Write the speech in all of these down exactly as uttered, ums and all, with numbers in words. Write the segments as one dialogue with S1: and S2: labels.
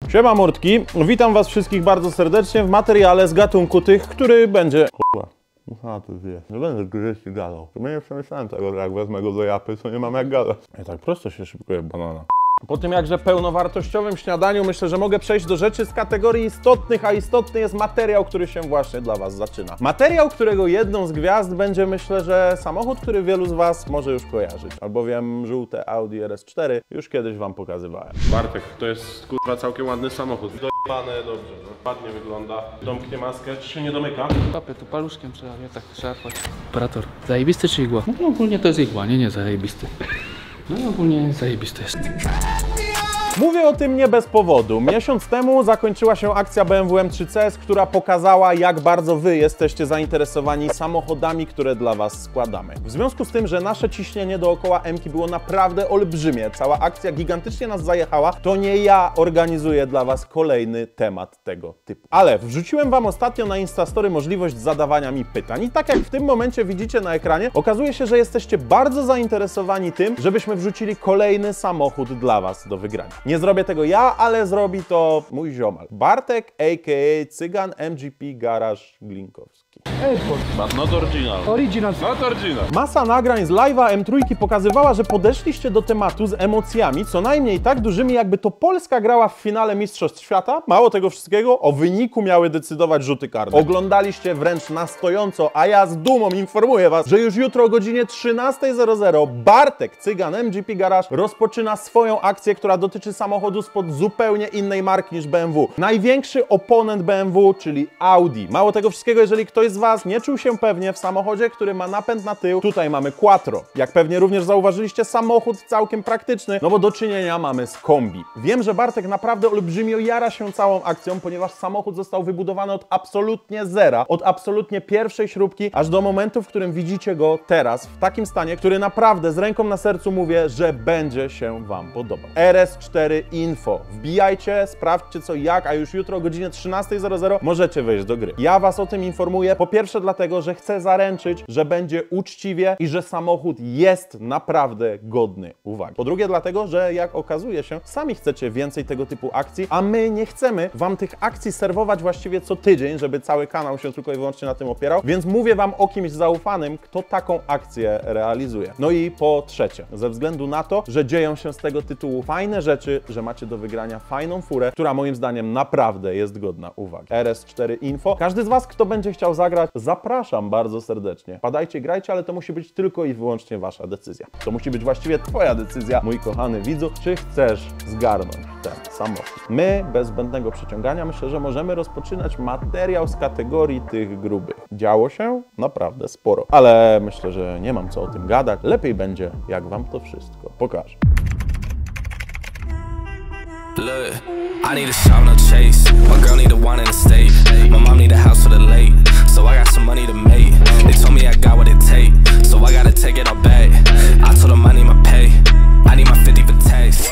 S1: Siema mordki, witam was wszystkich bardzo serdecznie w materiale z gatunku tych, który będzie... Kurwa, a to wie, nie będę grzecznie gadał. To nie przemyślałem tego, że jak wezmę go do japy, to nie mam jak gadać. Ja tak prosto się szybkuje banana. Po tym jakże pełnowartościowym śniadaniu myślę, że mogę przejść do rzeczy z kategorii istotnych, a istotny jest materiał, który się właśnie dla was zaczyna. Materiał, którego jedną z gwiazd będzie, myślę, że samochód, który wielu z was może już kojarzyć, albowiem żółte Audi R S cztery już kiedyś wam pokazywałem. Bartek, to jest kurwa całkiem ładny samochód. Dojebane, dobrze, no. Ładnie wygląda. Domknie maskę, czy się nie domyka?
S2: Papie, tu paluszkiem trzeba, nie tak szarpać. Operator, zajebisty czy igła? No ogólnie to jest igła, nie, nie zajebisty. No ogólnie zajebisty jest.
S1: Mówię o tym nie bez powodu. Miesiąc temu zakończyła się akcja B M W M trzy C S, która pokazała, jak bardzo wy jesteście zainteresowani samochodami, które dla was składamy. W związku z tym, że nasze ciśnienie dookoła M-ki było naprawdę olbrzymie, cała akcja gigantycznie nas zajechała, to nie ja organizuję dla was kolejny temat tego typu. Ale wrzuciłem wam ostatnio na Instastory możliwość zadawania mi pytań i tak jak w tym momencie widzicie na ekranie, okazuje się, że jesteście bardzo zainteresowani tym, żebyśmy wrzucili kolejny samochód dla was do wygrania. Nie zrobię tego ja, ale zrobi to mój ziomal. Bartek, a k a. Cygan M G P Garage Glinkowski.
S3: Airport.
S1: But not original.
S3: Original.
S1: Not original. Masa nagrań z live'a M trzy pokazywała, że podeszliście do tematu z emocjami, co najmniej tak dużymi, jakby to Polska grała w finale Mistrzostw Świata. Mało tego wszystkiego, o wyniku miały decydować rzuty karne. Oglądaliście wręcz na stojąco, a ja z dumą informuję was, że już jutro o godzinie trzynastej zero zero Bartek, Cygan M G P Garage rozpoczyna swoją akcję, która dotyczy samochodu spod zupełnie innej marki niż B M W. Największy oponent B M W, czyli Audi. Mało tego wszystkiego, jeżeli ktoś z was nie czuł się pewnie w samochodzie, który ma napęd na tył, tutaj mamy Quattro. Jak pewnie również zauważyliście, samochód całkiem praktyczny, no bo do czynienia mamy z kombi. Wiem, że Bartek naprawdę olbrzymio jara się całą akcją, ponieważ samochód został wybudowany od absolutnie zera, od absolutnie pierwszej śrubki, aż do momentu, w którym widzicie go teraz, w takim stanie, który naprawdę z ręką na sercu mówię, że będzie się wam podobał. R S cztery Info. Wbijajcie, sprawdźcie co jak, a już jutro o godzinie trzynastej zero zero możecie wejść do gry. Ja was o tym informuję, po pierwsze dlatego, że chcę zaręczyć, że będzie uczciwie i że samochód jest naprawdę godny uwagi. Po drugie dlatego, że jak okazuje się, sami chcecie więcej tego typu akcji, a my nie chcemy wam tych akcji serwować właściwie co tydzień, żeby cały kanał się tylko i wyłącznie na tym opierał, więc mówię wam o kimś zaufanym, kto taką akcję realizuje. No i po trzecie, ze względu na to, że dzieją się z tego tytułu fajne rzeczy, że macie do wygrania fajną furę, która moim zdaniem naprawdę jest godna uwagi. R S cztery Info. Każdy z was, kto będzie chciał zagrać, zapraszam bardzo serdecznie. Padajcie, grajcie, ale to musi być tylko i wyłącznie wasza decyzja. To musi być właściwie twoja decyzja, mój kochany widzu, czy chcesz zgarnąć ten samochód. My, bez zbędnego przeciągania, myślę, że możemy rozpoczynać materiał z kategorii tych grubych. Działo się naprawdę sporo, ale myślę, że nie mam co o tym gadać. Lepiej będzie, jak wam to wszystko pokażę.
S4: Look, I need a shot, no chase. My girl need a wine in the state. My mom need a house for the late. So I got some money to make. They told me I got what it take. So I gotta take it all back. I told them I need my pay. I need my fifty for tax.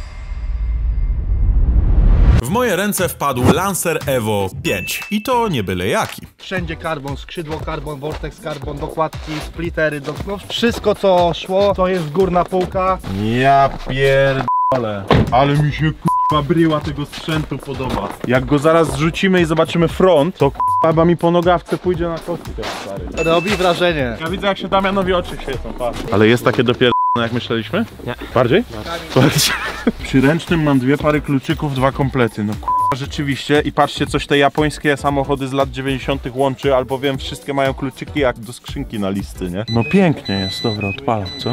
S5: W moje ręce wpadł Lancer Evo pięć i to nie byle jaki.
S3: Wszędzie karbon, skrzydło karbon, vortex karbon, dokładki, splittery, do... no wszystko co szło, to jest górna półka.
S1: Ja pierdolę, ale mi się k***a bryła tego sprzętu podoba. Jak go zaraz zrzucimy i zobaczymy front, to k***a mi po nogawce pójdzie na kostkę, stary.
S3: Robi wrażenie.
S1: Ja widzę jak się Damianowi oczy świecą, patrz. Ale jest takie dopiero jak myśleliśmy?
S2: Nie.
S1: Bardziej? Bardziej. Przy ręcznym mam dwie pary kluczyków, dwa komplety. No k***a rzeczywiście. I patrzcie, coś te japońskie samochody z lat dziewięćdziesiątych łączy, albowiem wszystkie mają kluczyki jak do skrzynki na listy, nie? No pięknie jest, dobra, odpalam, co?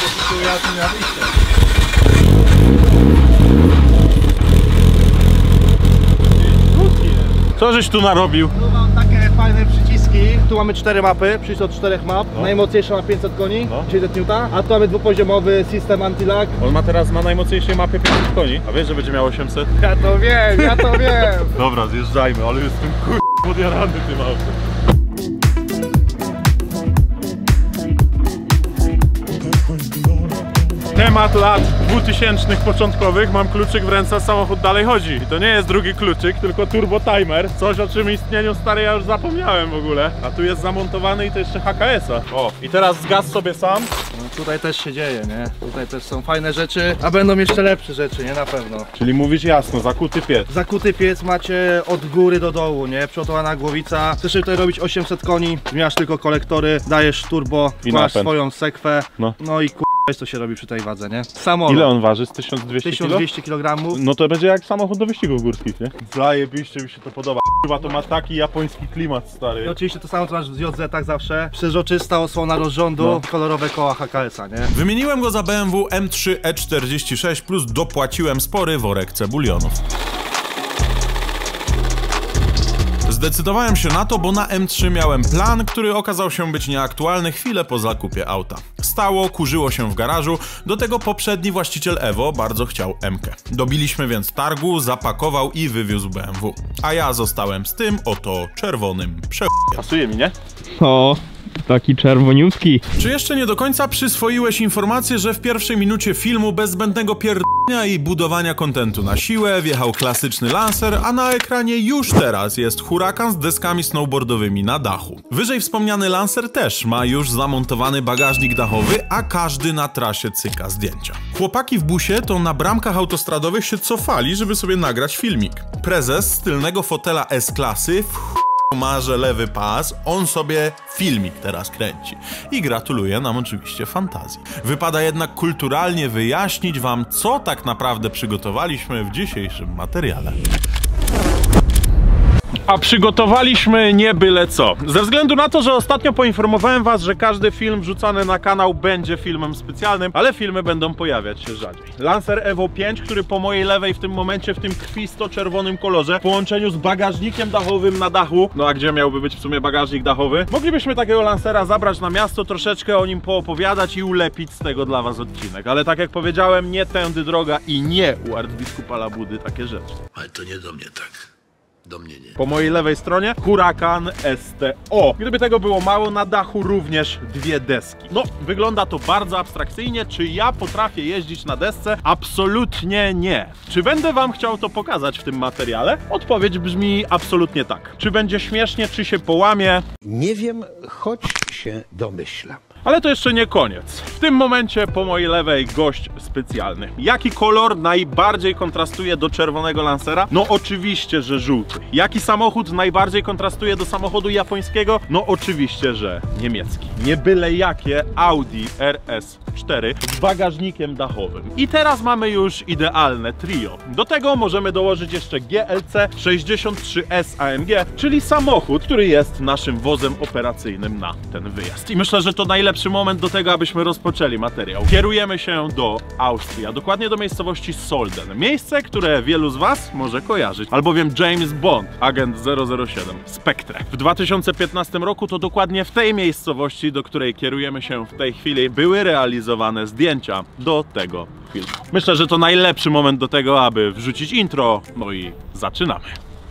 S1: Co żeś tu narobił?
S3: Tu mam takie fajne przyciski. Tu mamy cztery mapy, przycisk od czterech map. No. Najmocniejsza ma pięćset koni, no. sześćset niutów, a tu mamy dwupoziomowy system anti-lag.
S1: On ma teraz na najmocniejszej mapie pięćset koni, a wiesz, że będzie miał osiemset?
S3: Ja to wiem, ja to wiem.
S1: Dobra, zjeżdżajmy, ale jestem kur... podjarany tym autem. temat lat dwutysięcznych początkowych, mam kluczyk w ręce, samochód dalej chodzi. I to nie jest drugi kluczyk, tylko turbo timer. Coś, o czym istnieniu stary ja już zapomniałem w ogóle. A tu jest zamontowany i to jeszcze H K S a. O, i teraz zgas sobie sam.
S3: No, tutaj też się dzieje, nie? Tutaj też są fajne rzeczy, a będą jeszcze lepsze rzeczy, nie? Na pewno.
S1: Czyli mówisz jasno, zakuty piec.
S3: Zakuty piec macie od góry do dołu, nie? Przygotowana głowica. Chcesz tutaj robić osiemset koni, zmieniasz tylko kolektory, dajesz turbo,
S1: I
S3: masz
S1: napęd.
S3: swoją sekwę.
S1: No.
S3: No i k***a, co się robi przy tej wadze, nie? Samolot.
S1: Ile on waży? Z tysiąc dwieście
S3: tysiąc
S1: kilo?
S3: dwieście kilogramów.
S1: No to będzie jak samochód do wyścigów górskich, nie? Zajebiście mi się to podoba. Chyba to ma taki japoński klimat,
S3: I
S1: stary.
S3: oczywiście to samo co masz w J Z-ach zawsze. Przeźroczysta osłona rozrządu,
S1: No.
S3: kolorowe koła H K S a, nie?
S5: Wymieniłem go za B M W M trzy E czterdzieści sześć plus dopłaciłem spory worek cebulionów. Zdecydowałem się na to, bo na M trzy miałem plan, który okazał się być nieaktualny chwilę po zakupie auta. Stało, kurzyło się w garażu, do tego poprzedni właściciel Evo bardzo chciał M-kę. Dobiliśmy więc targu, zapakował i wywiózł B M W. A ja zostałem z tym oto czerwonym prze...
S1: Pasuje mi, nie?
S6: O, taki czerwoniutki.
S5: Czy jeszcze nie do końca przyswoiłeś informację, że w pierwszej minucie filmu bez zbędnego pierdolenia i budowania kontentu na siłę wjechał klasyczny Lancer, a na ekranie już teraz jest hurakan z deskami snowboardowymi na dachu. Wyżej wspomniany Lancer też ma już zamontowany bagażnik dachowy, a każdy na trasie cyka zdjęcia. Chłopaki w busie to na bramkach autostradowych się cofali, żeby sobie nagrać filmik. Prezes z tylnego fotela S-klasy w ma, że lewy pas, on sobie filmik teraz kręci. I gratuluję nam oczywiście fantazji. Wypada jednak kulturalnie wyjaśnić wam, co tak naprawdę przygotowaliśmy w dzisiejszym materiale.
S1: A przygotowaliśmy nie byle co. Ze względu na to, że ostatnio poinformowałem was, że każdy film wrzucany na kanał będzie filmem specjalnym, ale filmy będą pojawiać się rzadziej. Lancer Evo pięć, który po mojej lewej w tym momencie w tym krwisto-czerwonym kolorze, w połączeniu z bagażnikiem dachowym na dachu, no a gdzie miałby być w sumie bagażnik dachowy? Moglibyśmy takiego Lancera zabrać na miasto, troszeczkę o nim poopowiadać i ulepić z tego dla was odcinek. Ale tak jak powiedziałem, nie tędy droga i nie u arcybiskupa Labudy takie rzeczy.
S7: Ale to nie do mnie tak. Do mnie nie.
S1: Po mojej lewej stronie Huracan S T O. Gdyby tego było mało, na dachu również dwie deski. No, wygląda to bardzo abstrakcyjnie. Czy ja potrafię jeździć na desce? Absolutnie nie. Czy będę wam chciał to pokazać w tym materiale? Odpowiedź brzmi absolutnie tak. Czy będzie śmiesznie, czy się połamie?
S7: Nie wiem, choć się domyślam.
S1: Ale to jeszcze nie koniec. W tym momencie po mojej lewej gość specjalny. Jaki kolor najbardziej kontrastuje do czerwonego Lancera? No oczywiście, że żółty. Jaki samochód najbardziej kontrastuje do samochodu japońskiego? No oczywiście, że niemiecki. Nie byle jakie Audi R S cztery z bagażnikiem dachowym. I teraz mamy już idealne trio. Do tego możemy dołożyć jeszcze G L C sześćdziesiąt trzy S A M G, czyli samochód, który jest naszym wozem operacyjnym na ten wyjazd. I myślę, że to najlepszy moment do tego, abyśmy rozpoczęli materiał. Kierujemy się do Austrii, a dokładnie do miejscowości Solden. Miejsce, które wielu z was może kojarzyć, albowiem James Bond, agent zero zero siedem, Spectre. W dwa tysiące piętnastym roku to dokładnie w tej miejscowości, do której kierujemy się w tej chwili, były realizowane zdjęcia do tego filmu. Myślę, że to najlepszy moment do tego, aby wrzucić intro, no i zaczynamy.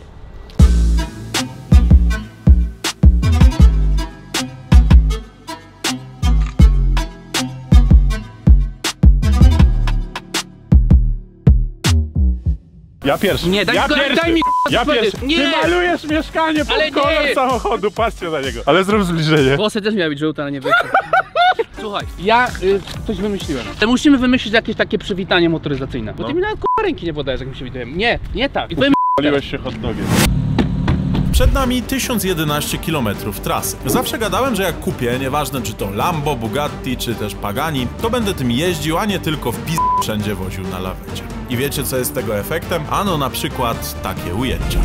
S1: Ja pierwszy.
S2: Nie, daj-
S1: ja
S2: daj-
S1: pierwszy.
S2: daj mi,
S1: Ja
S2: k***a,
S1: pierwszy.
S2: nie.
S1: Ty malujesz mieszkanie pod
S2: Ale
S1: kolor
S2: nie.
S1: samochodu, patrzcie na niego. Ale zrób zbliżenie.
S2: Włosy też miały być żółte, ale nie wyszło. Słuchaj, ja y, coś wymyśliłem. Ale musimy wymyślić jakieś takie przywitanie motoryzacyjne. Bo
S1: No.
S2: ty mi nawet k***a ręki nie podajesz, jak mi przywitałem. Nie, nie tak. I powiem,
S1: Paliłeś się hot dogiem.
S5: Przed nami tysiąc jedenaście kilometrów trasy. Zawsze gadałem, że jak kupię, nieważne czy to Lambo, Bugatti czy też Pagani, to będę tym jeździł, a nie tylko w pis... wszędzie woził na lawecie. I wiecie co jest tego efektem? Ano na przykład takie ujęcia.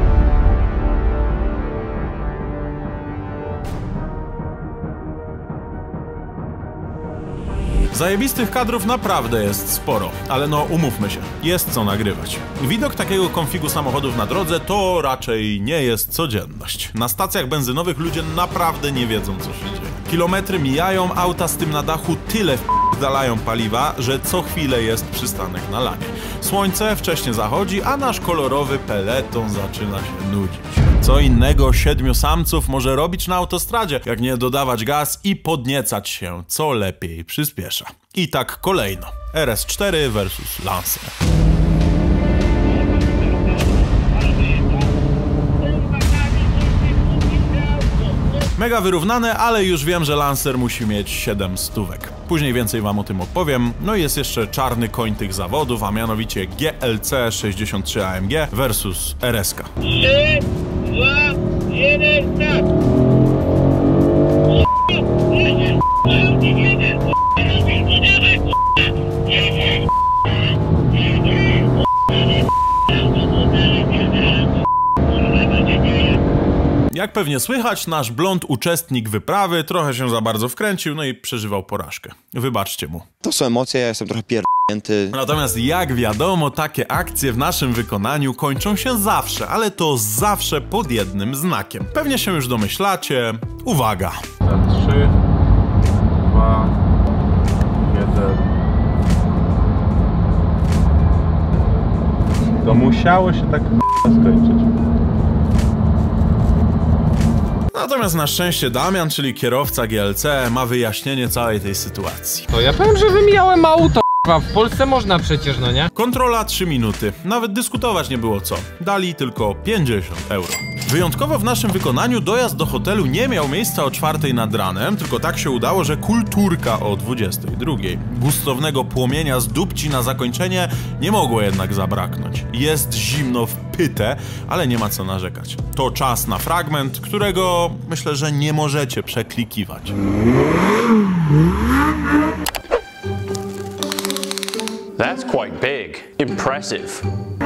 S5: Zajebistych kadrów naprawdę jest sporo, ale no umówmy się, jest co nagrywać. Widok takiego konfigu samochodów na drodze to raczej nie jest codzienność. Na stacjach benzynowych ludzie naprawdę nie wiedzą co się dzieje. Kilometry mijają, auta z tym na dachu tyle wdalają paliwa, że co chwilę jest przystanek na lanie. Słońce wcześnie zachodzi, a nasz kolorowy peleton zaczyna się nudzić. Co Co innego siedmiu samców może robić na autostradzie, jak nie dodawać gaz i podniecać się, co lepiej przyspiesza. I tak kolejno. R S cztery versus Lancer. Mega wyrównane, ale już wiem, że Lancer musi mieć siedem stówek. Później więcej wam o tym opowiem. No i jest jeszcze czarny koń tych zawodów, a mianowicie G L C sześćdziesiąt trzy A M G versus R S K.
S8: trzy, dwa, jeden, start!
S5: Jak pewnie słychać, nasz blond uczestnik wyprawy trochę się za bardzo wkręcił, no i przeżywał porażkę. Wybaczcie mu.
S9: To są emocje, ja jestem trochę pierdolnięty.
S5: Natomiast jak wiadomo, takie akcje w naszym wykonaniu kończą się zawsze, ale to zawsze pod jednym znakiem. Pewnie się już domyślacie. Uwaga!
S1: trzy, dwa, jeden. To musiało się tak skończyć.
S5: Natomiast na szczęście Damian, czyli kierowca G L C, ma wyjaśnienie całej tej sytuacji.
S6: To ja powiem, że wymijałem auto. W Polsce można przecież, no nie?
S5: Kontrola trzy minuty. Nawet dyskutować nie było co. Dali tylko pięćdziesiąt euro. Wyjątkowo w naszym wykonaniu dojazd do hotelu nie miał miejsca o czwartej nad ranem, tylko tak się udało, że kulturka o dwudziestej drugiej. Gustownego płomienia z dupci na zakończenie nie mogło jednak zabraknąć. Jest zimno w pytę, ale nie ma co narzekać. To czas na fragment, którego myślę, że nie możecie przeklikiwać.
S10: That's quite big. Impressive.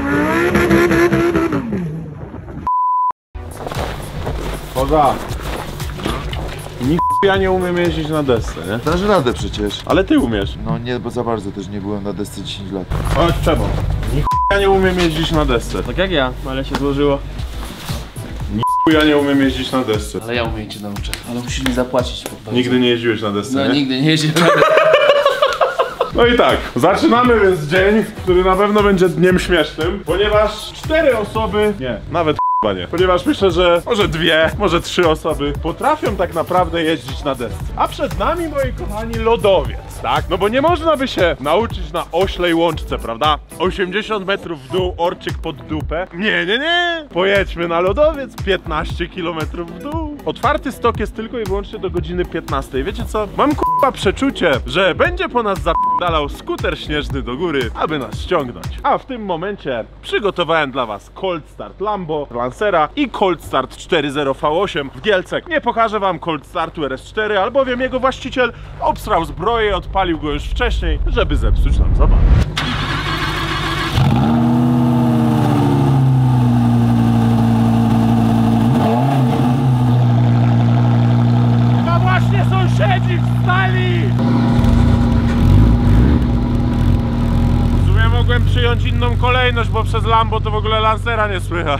S1: Poza. Nikt ja nie umiem jeździć na desce, nie?
S11: Dasz radę przecież.
S1: Ale ty umiesz.
S11: No nie, bo za bardzo też nie byłem na desce dziesięć lat.
S1: Chodź, czemu? Nikt ja nie umiem jeździć na desce.
S2: Tak jak ja, ale się złożyło.
S1: Ja nie umiem jeździć na desce.
S2: Ale ja umiem cię nauczę, ale musisz mi zapłacić.
S1: Nigdy nie jeździłeś na desce,
S2: No
S1: nie?
S2: nigdy nie jeździłem.
S1: No i tak, zaczynamy więc dzień, który na pewno będzie dniem śmiesznym, ponieważ cztery osoby, nie, nawet chyba nie, ponieważ myślę, że może dwie, może trzy osoby potrafią tak naprawdę jeździć na desce. A przed nami, moi kochani, lodowiec, tak? No bo nie można by się nauczyć na oślej łączce, prawda? osiemdziesiąt metrów w dół, orczyk pod dupę. Nie, nie, nie! Pojedźmy na lodowiec, piętnaście kilometrów w dół. Otwarty stok jest tylko i wyłącznie do godziny piętnastej. Wiecie co? Mam k***a przeczucie, że będzie po nas zap***dalał skuter śnieżny do góry, aby nas ściągnąć. A w tym momencie przygotowałem dla was Cold Start Lambo, Lancera i Cold Start cztery zero V osiem w G L C. Nie pokażę wam Cold Startu R S cztery, albowiem jego właściciel obsrał zbroję i odpalił go już wcześniej, żeby zepsuć nam zabawę. No właśnie sąsiedzi wstali! W sumie mogłem przyjąć inną kolejność, bo przez Lambo to w ogóle Lancera nie słychać.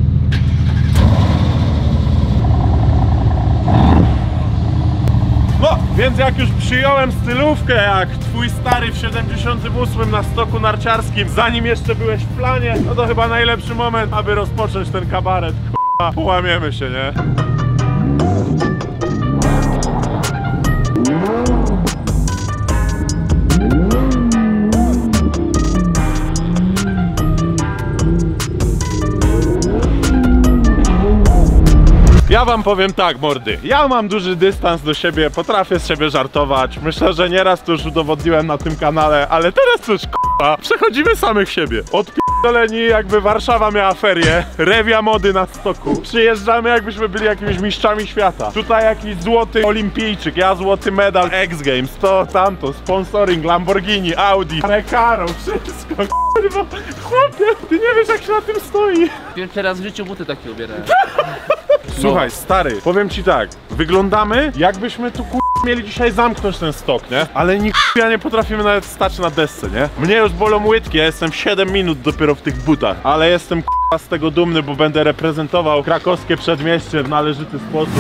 S1: No, więc jak już przyjąłem stylówkę jak twój stary w siedemdziesiątym ósmym na stoku narciarskim, zanim jeszcze byłeś w planie, no to chyba najlepszy moment, aby rozpocząć ten kabaret. K***a, połamiemy się, nie? Ja wam powiem tak, mordy, ja mam duży dystans do siebie, potrafię z siebie żartować. Myślę, że nieraz to już udowodniłem na tym kanale, ale teraz to już k***a, przechodzimy samych siebie. Odpierdoleni jakby Warszawa miała ferie, rewia mody na stoku. Przyjeżdżamy jakbyśmy byli jakimiś mistrzami świata. Tutaj jakiś złoty olimpijczyk, ja złoty medal X Games, to tamto, sponsoring Lamborghini, Audi, Recaro, wszystko, k***a, chłopie, ty nie wiesz jak się na tym stoi.
S2: Pierwszy raz w życiu buty takie ubierałem.
S1: Słuchaj, stary, powiem ci tak, wyglądamy jakbyśmy tu k***a mieli dzisiaj zamknąć ten stok, nie? Ale nikt ja nie potrafimy nawet stać na desce, nie? Mnie już bolą łydki, ja jestem siedem minut dopiero w tych butach, ale jestem k***a z tego dumny, bo będę reprezentował krakowskie przedmieście w należyty sposób.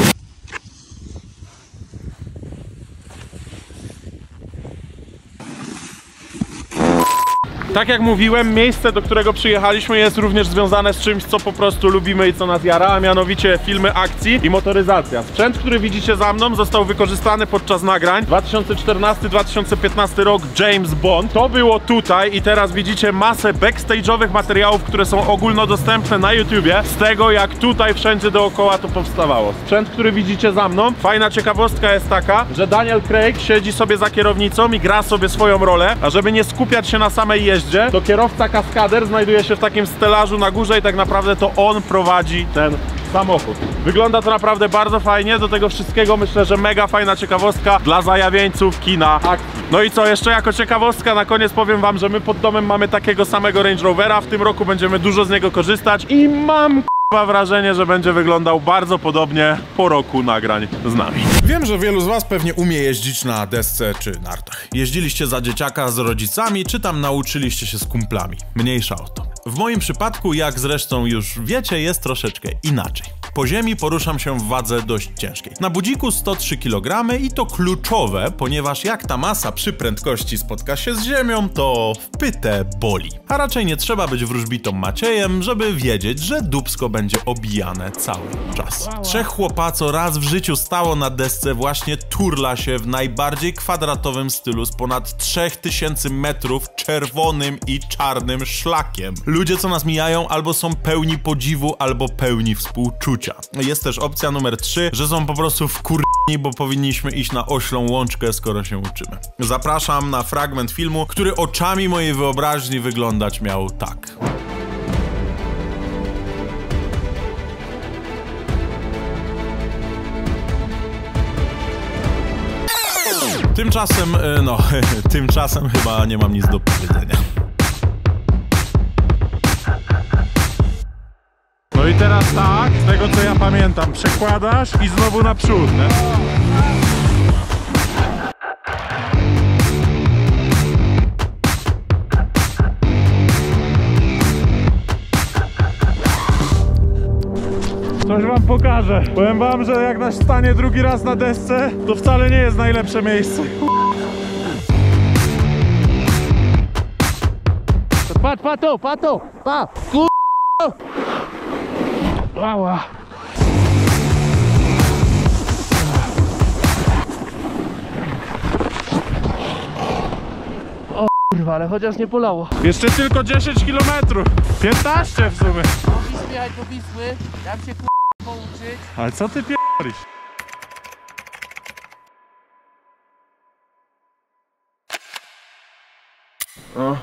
S1: Tak jak mówiłem, miejsce, do którego przyjechaliśmy, jest również związane z czymś, co po prostu lubimy i co nas jara, a mianowicie filmy akcji i motoryzacja. Sprzęt, który widzicie za mną, został wykorzystany podczas nagrań. dwa tysiące czternasty dwa tysiące piętnasty rok, James Bond. To było tutaj i teraz widzicie masę backstage'owych materiałów, które są ogólnodostępne na YouTubie, z tego jak tutaj wszędzie dookoła to powstawało. Sprzęt, który widzicie za mną, fajna ciekawostka jest taka, że Daniel Craig siedzi sobie za kierownicą i gra sobie swoją rolę, a żeby nie skupiać się na samej jeździe, to kierowca kaskader znajduje się w takim stelażu na górze i tak naprawdę to on prowadzi ten samochód. Wygląda to naprawdę bardzo fajnie, do tego wszystkiego myślę, że mega fajna ciekawostka dla zajawieńców kina akcji. No i co, jeszcze jako ciekawostka na koniec powiem wam, że my pod domem mamy takiego samego Range Rovera, w tym roku będziemy dużo z niego korzystać i mam Mam wrażenie, że będzie wyglądał bardzo podobnie po roku nagrań z nami.
S5: Wiem, że wielu z was pewnie umie jeździć na desce czy nartach. Jeździliście za dzieciaka z rodzicami, czy tam nauczyliście się z kumplami. Mniejsza o to. W moim przypadku, jak zresztą już wiecie, jest troszeczkę inaczej. Po ziemi poruszam się w wadze dość ciężkiej. Na budziku sto trzy kilogramy i to kluczowe, ponieważ jak ta masa przy prędkości spotka się z ziemią, to w pytę boli. A raczej nie trzeba być wróżbitą Maciejem, żeby wiedzieć, że dupsko będzie obijane cały czas. Trzech chłopaco raz w życiu stało na desce, właśnie turla się w najbardziej kwadratowym stylu z ponad trzech tysięcy metrów czerwonym i czarnym szlakiem. Ludzie, co nas mijają, albo są pełni podziwu, albo pełni współczucia. Jest też opcja numer trzy, że są po prostu wkurni, bo powinniśmy iść na oślą łączkę, skoro się uczymy. Zapraszam na fragment filmu, który oczami mojej wyobraźni wyglądać miał tak. Tymczasem, no, tymczasem chyba nie mam nic do powiedzenia.
S1: No i teraz tak, z tego co ja pamiętam, przekładasz i znowu naprzód, nie? Coś wam pokażę. Powiem wam, że jak nas stanie drugi raz na desce, to wcale nie jest najlepsze miejsce.
S3: Patrz, patrz to, patrz to, patrz, kur... Ała. O kurwa, ale chociaż nie polało.
S1: Jeszcze tylko dziesięć kilometrów. piętnaście w sumie.
S2: Wisły, jechać po Wisły, dam się kur... pouczyć.
S1: Ale co ty pierdolisz? O.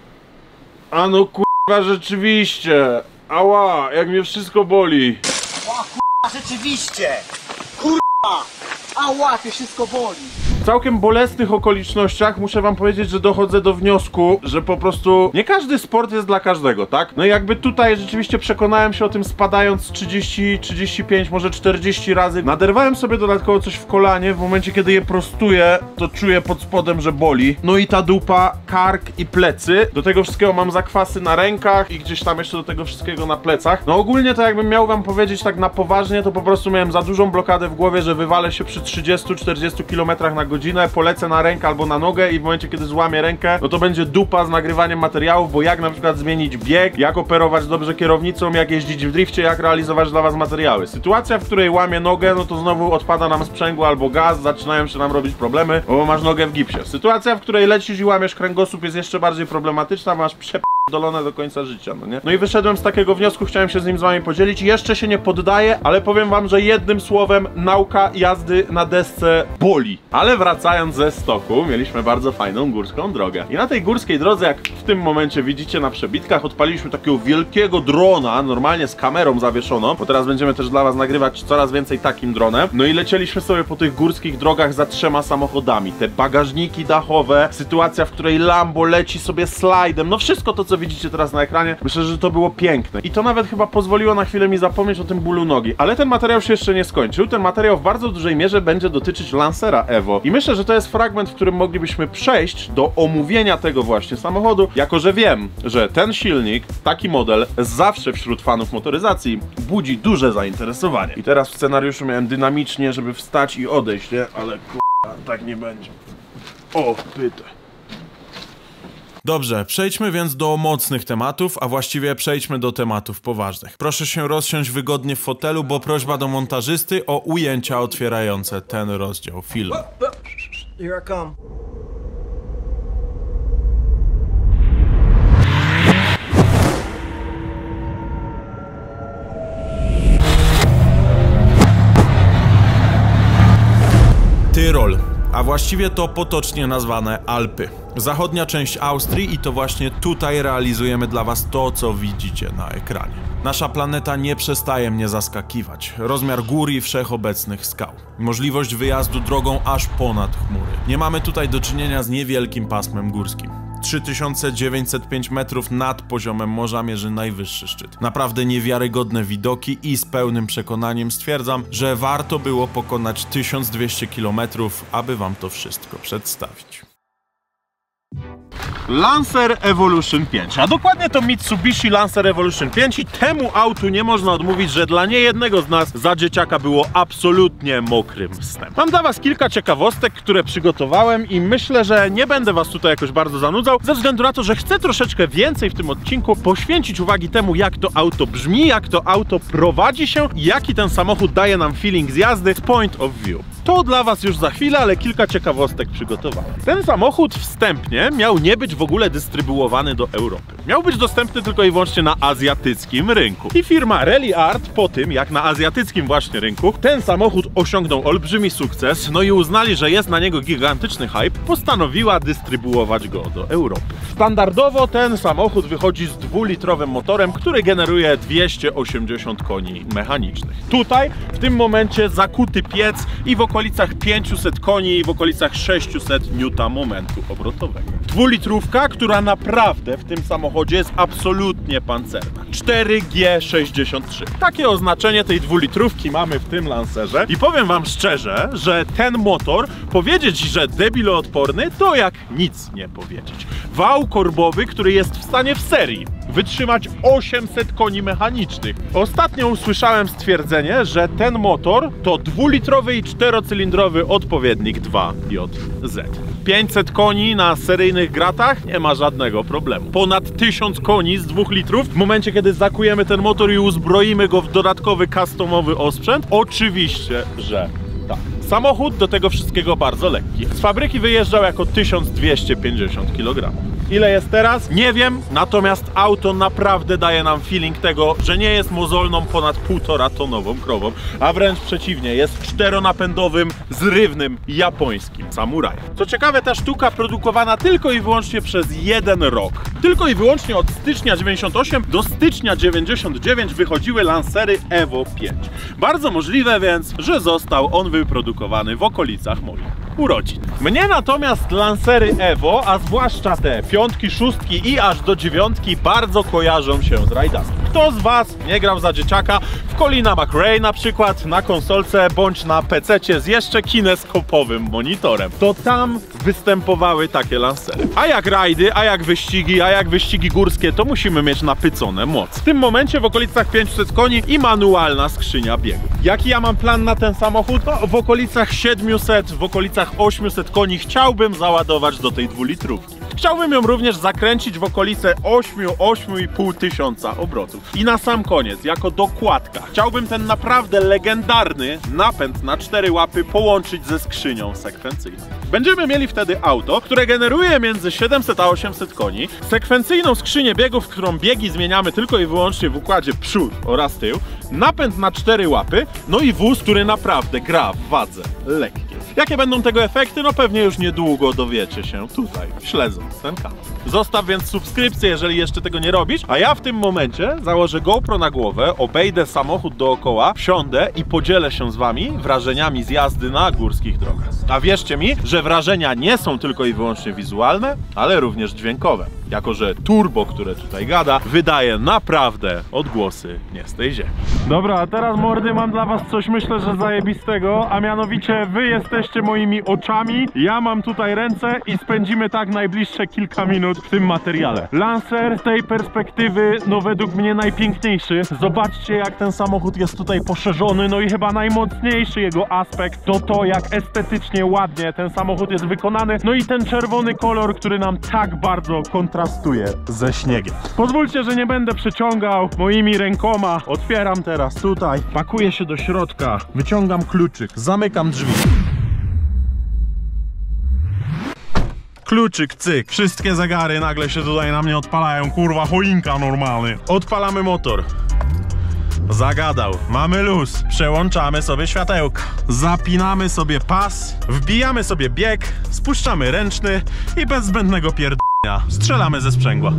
S1: A no kurwa, rzeczywiście. Ała, jak mnie wszystko boli.
S3: O kurwa, rzeczywiście. Kurwa. Ała, to wszystko boli.
S1: W całkiem bolesnych okolicznościach muszę wam powiedzieć, że dochodzę do wniosku, że po prostu nie każdy sport jest dla każdego, tak? No i jakby tutaj rzeczywiście przekonałem się o tym spadając trzydzieści, trzydzieści pięć, może czterdzieści razy. Naderwałem sobie dodatkowo coś w kolanie, w momencie kiedy je prostuję, to czuję pod spodem, że boli. No i ta dupa, kark i plecy. Do tego wszystkiego mam zakwasy na rękach i gdzieś tam jeszcze do tego wszystkiego na plecach. No ogólnie to jakbym miał wam powiedzieć tak na poważnie, to po prostu miałem za dużą blokadę w głowie, że wywalę się przy trzydziestu czterdziestu kilometrach na godzinę, polecę na rękę albo na nogę i w momencie, kiedy złamię rękę, no to będzie dupa z nagrywaniem materiałów, bo jak na przykład zmienić bieg, jak operować dobrze kierownicą, jak jeździć w drifcie, jak realizować dla was materiały. Sytuacja, w której łamię nogę, no to znowu odpada nam sprzęgło albo gaz, zaczynają się nam robić problemy, bo masz nogę w gipsie. Sytuacja, w której lecisz i łamiesz kręgosłup, jest jeszcze bardziej problematyczna, masz przep... dolone do końca życia, no nie? No i wyszedłem z takiego wniosku, chciałem się z nim z wami podzielić. Jeszcze się nie poddaję, ale powiem wam, że jednym słowem nauka jazdy na desce boli. Ale wracając ze stoku, mieliśmy bardzo fajną górską drogę. I na tej górskiej drodze, jak w tym momencie widzicie na przebitkach, odpaliliśmy takiego wielkiego drona, normalnie z kamerą zawieszoną, bo teraz będziemy też dla was nagrywać coraz więcej takim dronem. No i lecieliśmy sobie po tych górskich drogach za trzema samochodami. Te bagażniki dachowe, sytuacja, w której Lambo leci sobie slajdem, no wszystko to, co widzicie teraz na ekranie, myślę, że to było piękne. I to nawet chyba pozwoliło na chwilę mi zapomnieć o tym bólu nogi. Ale ten materiał się jeszcze nie skończył. Ten materiał w bardzo dużej mierze będzie dotyczyć Lancera Evo. I myślę, że to jest fragment, w którym moglibyśmy przejść do omówienia tego właśnie samochodu, jako że wiem, że ten silnik, taki model, zawsze wśród fanów motoryzacji budzi duże zainteresowanie. I teraz w scenariuszu miałem dynamicznie, żeby wstać i odejść, nie? Ale k***a, tak nie będzie. O, pyta.
S5: Dobrze, przejdźmy więc do mocnych tematów, a właściwie przejdźmy do tematów poważnych. Proszę się rozsiąść wygodnie w fotelu, bo prośba do montażysty o ujęcia otwierające ten rozdział filmu.
S12: Here I come.
S5: Tyrol, a właściwie to potocznie nazwane Alpy. Zachodnia część Austrii i to właśnie tutaj realizujemy dla was to, co widzicie na ekranie. Nasza planeta nie przestaje mnie zaskakiwać. Rozmiar gór i wszechobecnych skał. Możliwość wyjazdu drogą aż ponad chmury. Nie mamy tutaj do czynienia z niewielkim pasmem górskim. trzy tysiące dziewięćset pięć metrów nad poziomem morza mierzy najwyższy szczyt. Naprawdę niewiarygodne widoki i z pełnym przekonaniem stwierdzam, że warto było pokonać tysiąc dwieście kilometrów, aby wam to wszystko przedstawić.
S1: Lancer Evolution pięć, a dokładnie to Mitsubishi Lancer Evolution pięć i temu autu nie można odmówić, że dla niejednego z nas za dzieciaka było absolutnie mokrym snem. Mam dla was kilka ciekawostek, które przygotowałem i myślę, że nie będę was tutaj jakoś bardzo zanudzał, ze względu na to, że chcę troszeczkę więcej w tym odcinku poświęcić uwagi temu, jak to auto brzmi, jak to auto prowadzi się i jaki ten samochód daje nam feeling z jazdy z point of view. To dla was już za chwilę, ale kilka ciekawostek przygotowałem. Ten samochód wstępnie miał nie być w ogóle dystrybuowany do Europy. Miał być dostępny tylko i wyłącznie na azjatyckim rynku. I firma Rally Art po tym, jak na azjatyckim właśnie rynku ten samochód osiągnął olbrzymi sukces, no i uznali, że jest na niego gigantyczny hype, postanowiła dystrybuować go do Europy. Standardowo ten samochód wychodzi z dwulitrowym motorem, który generuje dwieście osiemdziesiąt koni mechanicznych. Tutaj w tym momencie zakuty piec i w okolicach pięciuset koni i w okolicach sześciuset niuta momentu obrotowego. Dwulitrówka, która naprawdę w tym samochodzie jest absolutnie pancerna. cztery G sześćdziesiąt trzy. Takie oznaczenie tej dwulitrówki mamy w tym Lancerze i powiem wam szczerze, że ten motor, powiedzieć, że debiloodporny, to jak nic nie powiedzieć. Wał korbowy, który jest w stanie w serii wytrzymać osiemset koni mechanicznych. Ostatnio usłyszałem stwierdzenie, że ten motor to dwulitrowy i czterocylindrowy odpowiednik dwa J Z. pięćset koni na seryjnych gratach nie ma żadnego problemu. Ponad tysiąc koni z dwóch litrów w momencie, kiedy zakujemy ten motor i uzbroimy go w dodatkowy customowy osprzęt? Oczywiście, że tak. Samochód do tego wszystkiego bardzo lekki. Z fabryki wyjeżdżał jako tysiąc dwieście pięćdziesiąt kilogramów. Ile jest teraz? Nie wiem, natomiast auto naprawdę daje nam feeling tego, że nie jest mozolną ponad półtora tonową krową, a wręcz przeciwnie, jest czteronapędowym, zrywnym, japońskim samurajem. Co ciekawe, ta sztuka produkowana tylko i wyłącznie przez jeden rok. Tylko i wyłącznie od stycznia dziewięćdziesiąt osiem do stycznia dziewięćdziesiąt dziewięć wychodziły Lancery Evo pięć. Bardzo możliwe więc, że został on wyprodukowany w okolicach moich urodzin. Mnie natomiast Lancery Evo, a zwłaszcza te piątki, szóstki i aż do dziewiątki bardzo kojarzą się z rajdami. Kto z was nie grał za dzieciaka w Colina McRae na przykład na konsolce bądź na pececie z jeszcze kineskopowym monitorem, to tam występowały takie Lancery. A jak rajdy, a jak wyścigi, a jak wyścigi górskie, to musimy mieć napycone moc. W tym momencie w okolicach pięciuset koni i manualna skrzynia biegów. Jaki ja mam plan na ten samochód? No, w okolicach siedmiuset, w okolicach osiemset koni chciałbym załadować do tej dwulitrówki. Chciałbym ją również zakręcić w okolice ośmiu, ośmiu i pół tysiąca obrotów. I na sam koniec, jako dokładka, chciałbym ten naprawdę legendarny napęd na cztery łapy połączyć ze skrzynią sekwencyjną. Będziemy mieli wtedy auto, które generuje między siedemset a osiemset koni, sekwencyjną skrzynię biegów, którą biegi zmieniamy tylko i wyłącznie w układzie przód oraz tył, napęd na cztery łapy, no i wóz, który naprawdę gra w wadze lekkiej. Jakie będą tego efekty? No pewnie już niedługo dowiecie się tutaj, śledząc ten kanał. Zostaw więc subskrypcję, jeżeli jeszcze tego nie robisz, a ja w tym momencie założę GoPro na głowę, obejdę samochód dookoła, wsiądę i podzielę się z wami wrażeniami z jazdy na górskich drogach. A wierzcie mi, że wrażenia nie są tylko i wyłącznie wizualne, ale również dźwiękowe. Jako że turbo, które tutaj gada, wydaje naprawdę odgłosy nie z tej ziemi. Dobra, a teraz mordy, mam dla was coś myślę, że zajebistego, a mianowicie wy jesteście moimi oczami, ja mam tutaj ręce i spędzimy tak najbliższe kilka minut samochód w tym materiale. Lancer z tej perspektywy, no według mnie najpiękniejszy. Zobaczcie, jak ten samochód jest tutaj poszerzony, no i chyba najmocniejszy jego aspekt to to, jak estetycznie ładnie ten samochód jest wykonany, no i ten czerwony kolor, który nam tak bardzo kontrastuje ze śniegiem. Pozwólcie, że nie będę przeciągał moimi rękoma. Otwieram teraz tutaj, pakuję się do środka, wyciągam kluczyk, zamykam drzwi. Kluczyk, cyk, wszystkie zegary nagle się tutaj na mnie odpalają, kurwa, choinka normalny. Odpalamy motor. Zagadał, mamy luz, przełączamy sobie światełka, zapinamy sobie pas, wbijamy sobie bieg, spuszczamy ręczny i bez zbędnego pierdolenia strzelamy ze sprzęgła.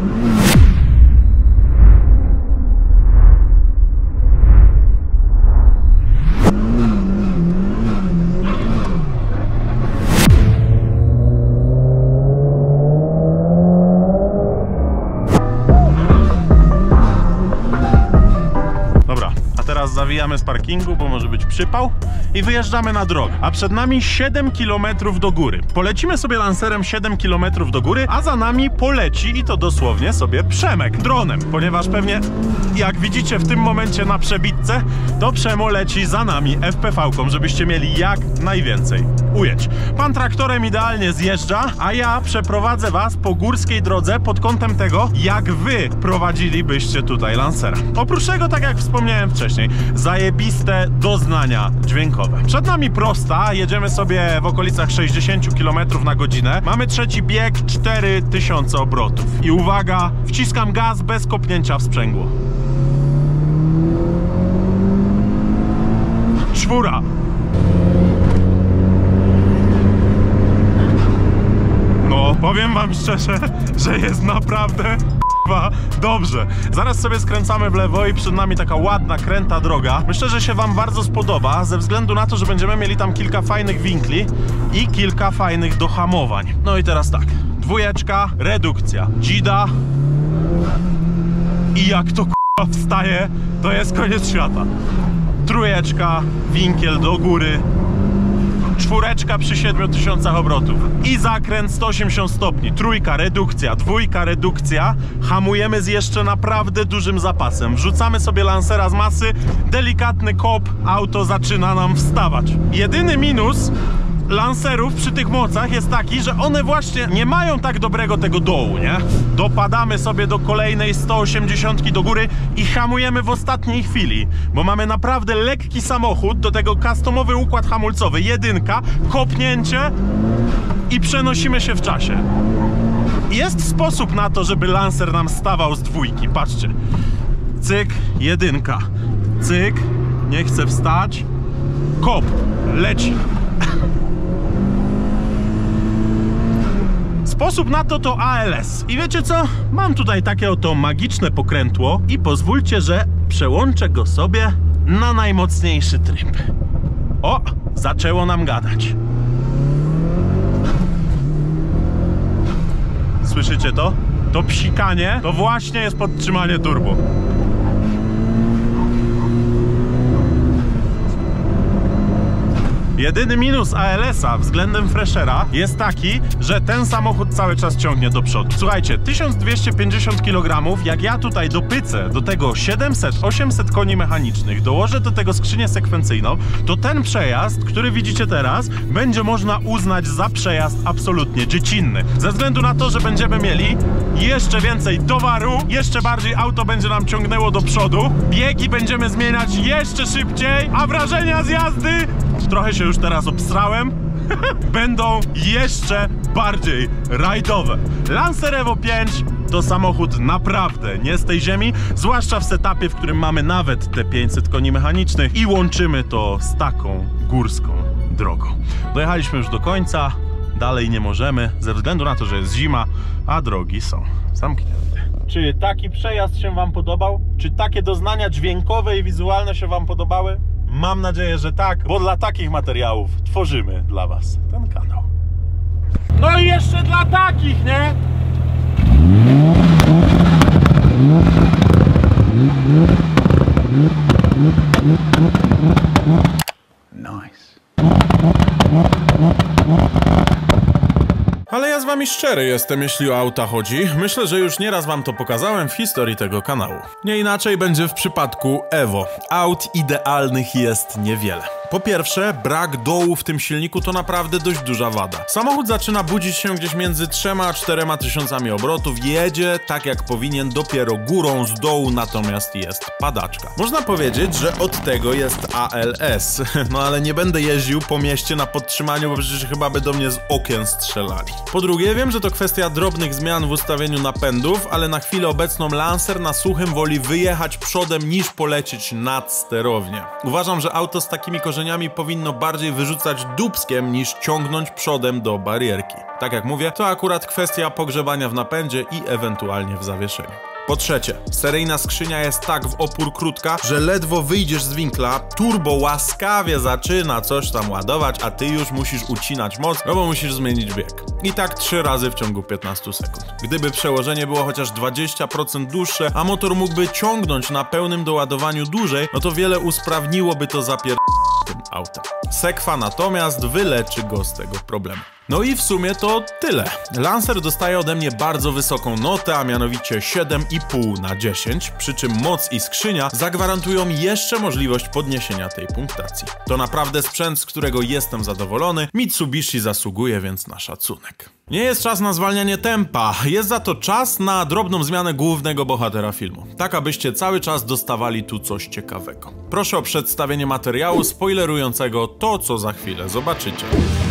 S1: Zawijamy z parkingu, bo może być przypał i wyjeżdżamy na drogę, a przed nami siedem kilometrów do góry. Polecimy sobie Lancerem siedem kilometrów do góry, a za nami poleci, i to dosłownie, sobie Przemek dronem, ponieważ pewnie, jak widzicie w tym momencie na przebitce, to Przemo leci za nami F P V-ką, żebyście mieli jak najwięcej ujęć. Pan traktorem idealnie zjeżdża, a ja przeprowadzę was po górskiej drodze pod kątem tego, jak wy prowadzilibyście tutaj Lancera. Oprócz tego, tak jak wspomniałem wcześniej, zajebiste doznania dźwiękowe. Przed nami prosta, jedziemy sobie w okolicach sześćdziesiąt kilometrów na godzinę. Mamy trzeci bieg, cztery tysiące obrotów. I uwaga, wciskam gaz bez kopnięcia w sprzęgło. Czwóra. No, powiem wam szczerze, że jest naprawdę dobrze. Zaraz sobie skręcamy w lewo i przed nami taka ładna, kręta droga. Myślę, że się wam bardzo spodoba, ze względu na to, że będziemy mieli tam kilka fajnych winkli i kilka fajnych dohamowań. No i teraz tak, dwójeczka, redukcja, dzida i jak to k***a wstaje, to jest koniec świata. Trójeczka, winkiel do góry, czwóreczka przy siedmiu tysiącach obrotów i zakręt sto osiemdziesiąt stopni, trójka, redukcja, dwójka, redukcja, hamujemy z jeszcze naprawdę dużym zapasem, wrzucamy sobie Lancera z masy, delikatny kop, auto zaczyna nam wstawać. Jedyny minus Lancerów przy tych mocach jest taki, że one właśnie nie mają tak dobrego tego dołu, nie? Dopadamy sobie do kolejnej sto osiemdziesiątki do góry i hamujemy w ostatniej chwili, bo mamy naprawdę lekki samochód, do tego customowy układ hamulcowy, jedynka, kopnięcie i przenosimy się w czasie. Jest sposób na to, żeby Lancer nam stawał z dwójki, patrzcie. Cyk, jedynka, cyk, nie chce wstać, kop, leci. Sposób na to to A L S. I wiecie co? Mam tutaj takie oto magiczne pokrętło i pozwólcie, że przełączę go sobie na najmocniejszy tryb. O! Zaczęło nam gadać. Słyszycie to? To psikanie to właśnie jest podtrzymanie turbo. Jedyny minus A L S a względem Freshera jest taki, że ten samochód cały czas ciągnie do przodu. Słuchajcie, tysiąc dwieście pięćdziesiąt kilogramów, jak ja tutaj dopycę do tego siedemset osiemset koni mechanicznych, dołożę do tego skrzynię sekwencyjną, to ten przejazd, który widzicie teraz, będzie można uznać za przejazd absolutnie dziecinny. Ze względu na to, że będziemy mieli jeszcze więcej towaru, jeszcze bardziej auto będzie nam ciągnęło do przodu, biegi będziemy zmieniać jeszcze szybciej, a wrażenia z jazdy, trochę się już teraz obsrałem, będą jeszcze bardziej rajdowe. Lancer Evo pięć to samochód naprawdę nie z tej ziemi, zwłaszcza w setupie, w którym mamy nawet te pięćset koni mechanicznych i łączymy to z taką górską drogą. Dojechaliśmy już do końca, dalej nie możemy, ze względu na to, że jest zima, a drogi są zamknięte. Czy taki przejazd się wam podobał? Czy takie doznania dźwiękowe i wizualne się wam podobały? Mam nadzieję, że tak, bo dla takich materiałów tworzymy dla was ten kanał. No i jeszcze dla takich, nie?
S5: Ale ja z wami i szczery jestem, jeśli o auta chodzi. Myślę, że już nieraz wam to pokazałem w historii tego kanału. Nie inaczej będzie w przypadku Evo. Aut idealnych jest niewiele. Po pierwsze, brak dołu w tym silniku to naprawdę dość duża wada. Samochód zaczyna budzić się gdzieś między trzema a czterema tysiącami obrotów, jedzie tak jak powinien dopiero górą, z dołu natomiast jest padaczka. Można powiedzieć, że od tego jest A L S, no ale nie będę jeździł po mieście na podtrzymaniu, bo przecież chyba by do mnie z okien strzelali. Po drugie, wiem, że to kwestia drobnych zmian w ustawieniu napędów, ale na chwilę obecną Lancer na suchym woli wyjechać przodem niż polecieć nad sterownię. Uważam, że auto z takimi korzeniami powinno bardziej wyrzucać dupskiem niż ciągnąć przodem do barierki. Tak jak mówię, to akurat kwestia pogrzebania w napędzie i ewentualnie w zawieszeniu. Po trzecie, seryjna skrzynia jest tak w opór krótka, że ledwo wyjdziesz z winkla, turbo łaskawie zaczyna coś tam ładować, a ty już musisz ucinać moc, no bo musisz zmienić bieg. I tak trzy razy w ciągu piętnastu sekund. Gdyby przełożenie było chociaż dwadzieścia procent dłuższe, a motor mógłby ciągnąć na pełnym doładowaniu dłużej, no to wiele usprawniłoby to zapier... tym autem. Sekwa natomiast wyleczy go z tego problemu. No i w sumie to tyle. Lancer dostaje ode mnie bardzo wysoką notę, a mianowicie siedem i pół na dziesięć, przy czym moc i skrzynia zagwarantują jeszcze możliwość podniesienia tej punktacji. To naprawdę sprzęt, z którego jestem zadowolony. Mitsubishi zasługuje więc na szacunek. Nie jest czas na zwalnianie tempa, jest za to czas na drobną zmianę głównego bohatera filmu. Tak, abyście cały czas dostawali tu coś ciekawego. Proszę o przedstawienie materiału spoilerującego to, co za chwilę zobaczycie.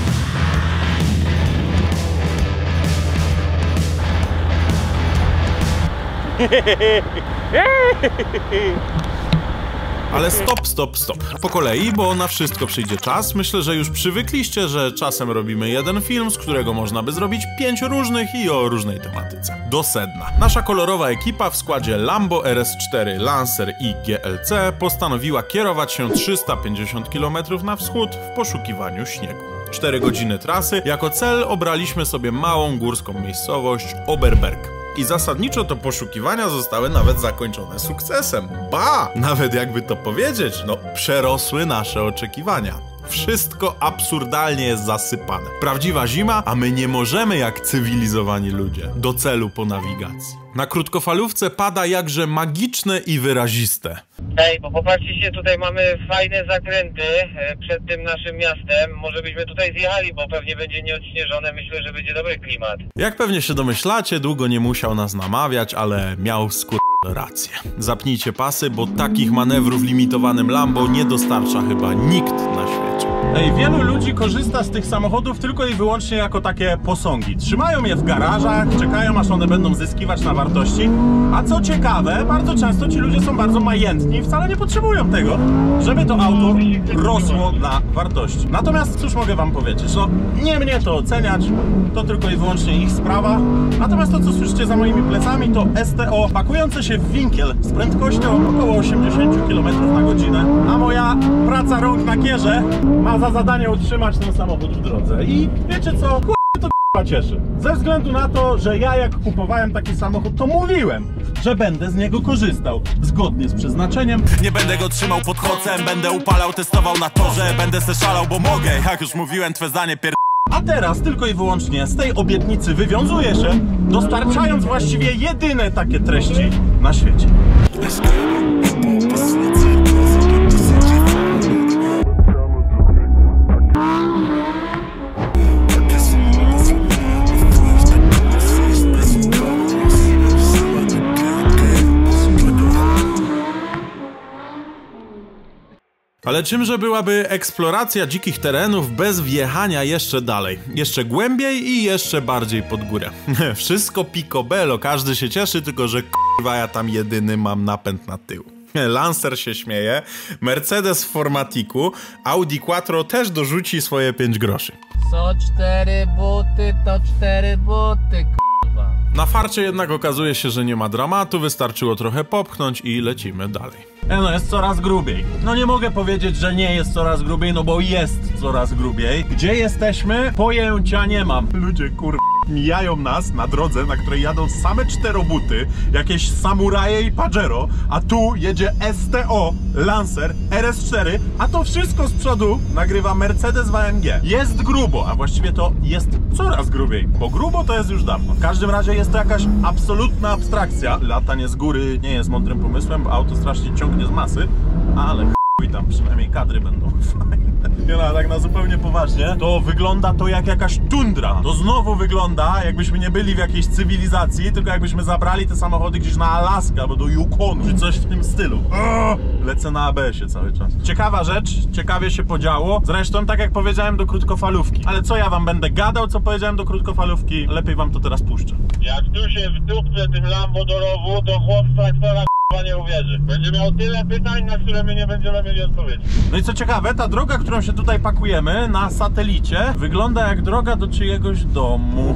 S5: Ale stop, stop, stop. Po kolei, bo na wszystko przyjdzie czas. Myślę, że już przywykliście, że czasem robimy jeden film, z którego można by zrobić pięć różnych i o różnej tematyce. Do sedna. Nasza kolorowa ekipa w składzie Lambo R S cztery, Lancer i G L C postanowiła kierować się trzysta pięćdziesiąt kilometrów na wschód w poszukiwaniu śniegu. cztery godziny trasy. Jako cel obraliśmy sobie małą górską miejscowość Oberberg. I zasadniczo to poszukiwania zostały nawet zakończone sukcesem. Ba! Nawet jakby to powiedzieć, no przerosły nasze oczekiwania. Wszystko absurdalnie jest zasypane. Prawdziwa zima, a my nie możemy jak cywilizowani ludzie do celu po nawigacji. Na krótkofalówce pada jakże magiczne i wyraziste.
S8: Ej, bo popatrzcie, tutaj mamy fajne zakręty przed tym naszym miastem. Może byśmy tutaj zjechali, bo pewnie będzie nieodśnieżone. Myślę, że będzie dobry klimat.
S5: Jak pewnie się domyślacie, długo nie musiał nas namawiać, ale miał skur... rację. Zapnijcie pasy, bo takich manewrów limitowanym Lambo nie dostarcza chyba nikt na świecie.
S1: Ej, wielu ludzi korzysta z tych samochodów tylko i wyłącznie jako takie posągi. Trzymają je w garażach, czekają aż one będą zyskiwać na wartości. A co ciekawe, bardzo często ci ludzie są bardzo majętni i wcale nie potrzebują tego, żeby to auto rosło na wartości. Natomiast cóż mogę wam powiedzieć, no nie mnie to oceniać, to tylko i wyłącznie ich sprawa. Natomiast to, co słyszycie za moimi plecami, to S T O pakujące się w winkiel z prędkością około osiemdziesiąt kilometrów na godzinę, a moja praca rąk na kierze ma za zadanie utrzymać ten samochód w drodze. I wiecie co? K***, to k***a cieszy. Ze względu na to, że ja jak kupowałem taki samochód, to mówiłem, że będę z niego korzystał zgodnie z przeznaczeniem.
S5: Nie będę go trzymał pod kocem, będę upalał, testował na torze, będę se szalał, bo mogę, jak już mówiłem, twe zdanie pier...
S1: A teraz tylko i wyłącznie z tej obietnicy wywiązuję się, dostarczając właściwie jedyne takie treści na świecie.
S5: Ale czymże byłaby eksploracja dzikich terenów bez wjechania jeszcze dalej, jeszcze głębiej i jeszcze bardziej pod górę. Wszystko picobello, każdy się cieszy, tylko że k***wa ja tam jedyny mam napęd na tył. Lancer się śmieje, Mercedes w formatiku, Audi Quattro też dorzuci swoje pięć groszy.
S2: Co cztery buty, to cztery buty, k***wa.
S5: Na farcie jednak okazuje się, że nie ma dramatu, wystarczyło trochę popchnąć i lecimy dalej.
S1: E no, jest coraz grubiej. No nie mogę powiedzieć, że nie jest coraz grubiej, no bo jest coraz grubiej. Gdzie jesteśmy? Pojęcia nie mam. Ludzie, kur...
S5: mijają nas na drodze, na której jadą same czterobuty, jakieś samuraje i Pajero, a tu jedzie S T O, Lancer, R S cztery, a to wszystko z przodu nagrywa Mercedes w A M G. Jest grubo, a właściwie to jest coraz grubiej, bo grubo to jest już dawno. W każdym razie jest to jakaś absolutna abstrakcja. Latanie z góry nie jest mądrym pomysłem, bo auto strasznie ciągnie z masy, ale chuj tam, przynajmniej kadry będą fajne. Nie no, tak na zupełnie poważnie, to wygląda to jak jakaś tundra. To znowu wygląda, jakbyśmy nie byli w jakiejś cywilizacji, tylko jakbyśmy zabrali te samochody gdzieś na Alaskę, albo do Yukonu, czy coś w tym stylu. O, lecę na A B S-ie cały czas. Ciekawa rzecz, ciekawie się podziało. Zresztą, tak jak powiedziałem do krótkofalówki. Ale co ja wam będę gadał, co powiedziałem do krótkofalówki? Lepiej wam to teraz puszczę.
S8: Jak tu się wdupce tym Lambo do rowu, to chłop z traktora nie uwierzy. Będzie miał tyle pytań, na które my nie będziemy mieli odpowiedzi.
S5: No i co ciekawe, ta droga, którą się tutaj pakujemy na satelicie, wygląda jak droga do czyjegoś domu.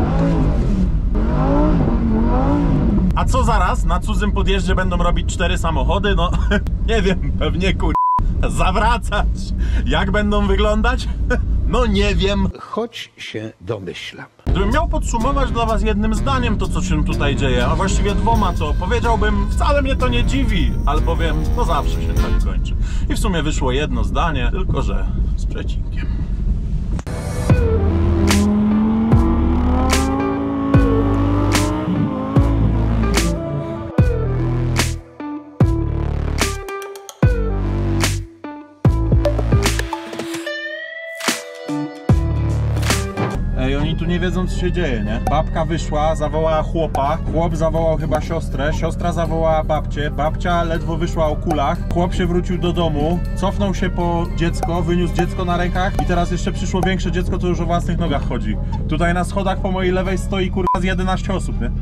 S5: A co zaraz? Na cudzym podjeździe będą robić cztery samochody? No, nie wiem, pewnie kur... zawracać. Jak będą wyglądać? No nie wiem.
S7: Choć się domyślam.
S5: Gdybym miał podsumować dla was jednym zdaniem to, co się tutaj dzieje, a właściwie dwoma, to powiedziałbym, wcale mnie to nie dziwi, albowiem to zawsze się tak kończy. I w sumie wyszło jedno zdanie, tylko że z przecinkiem. Ej, oni tu nie wiedzą, co się dzieje, nie? Babka wyszła, zawołała chłopa, chłop zawołał chyba siostrę, siostra zawołała babcię, babcia ledwo wyszła o kulach, chłop się wrócił do domu, cofnął się po dziecko, wyniósł dziecko na rękach i teraz jeszcze przyszło większe dziecko, to już o własnych nogach chodzi. Tutaj na schodach po mojej lewej stoi kurwa z jedenaście osób, nie?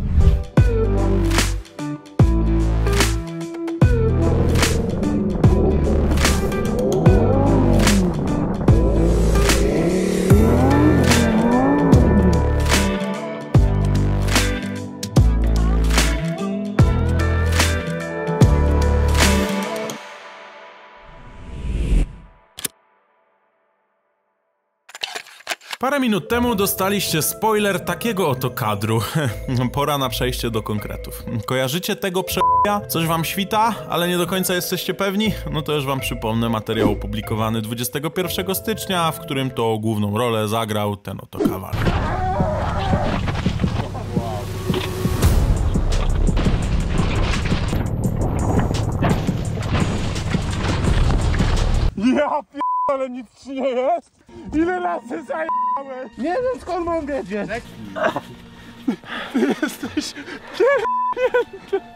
S5: Parę minut temu dostaliście spoiler takiego oto kadru. Pora na przejście do konkretów. Kojarzycie tego prze***a? Coś wam świta, ale nie do końca jesteście pewni? No to już wam przypomnę materiał opublikowany dwudziestego pierwszego stycznia, w którym to główną rolę zagrał ten oto kawaler.
S3: Ja p***, ale nic ci nie jest? Ile razy zajebałeś? Nie wiem, skąd mam wiedzieć. Ty jesteś pierdolnięty.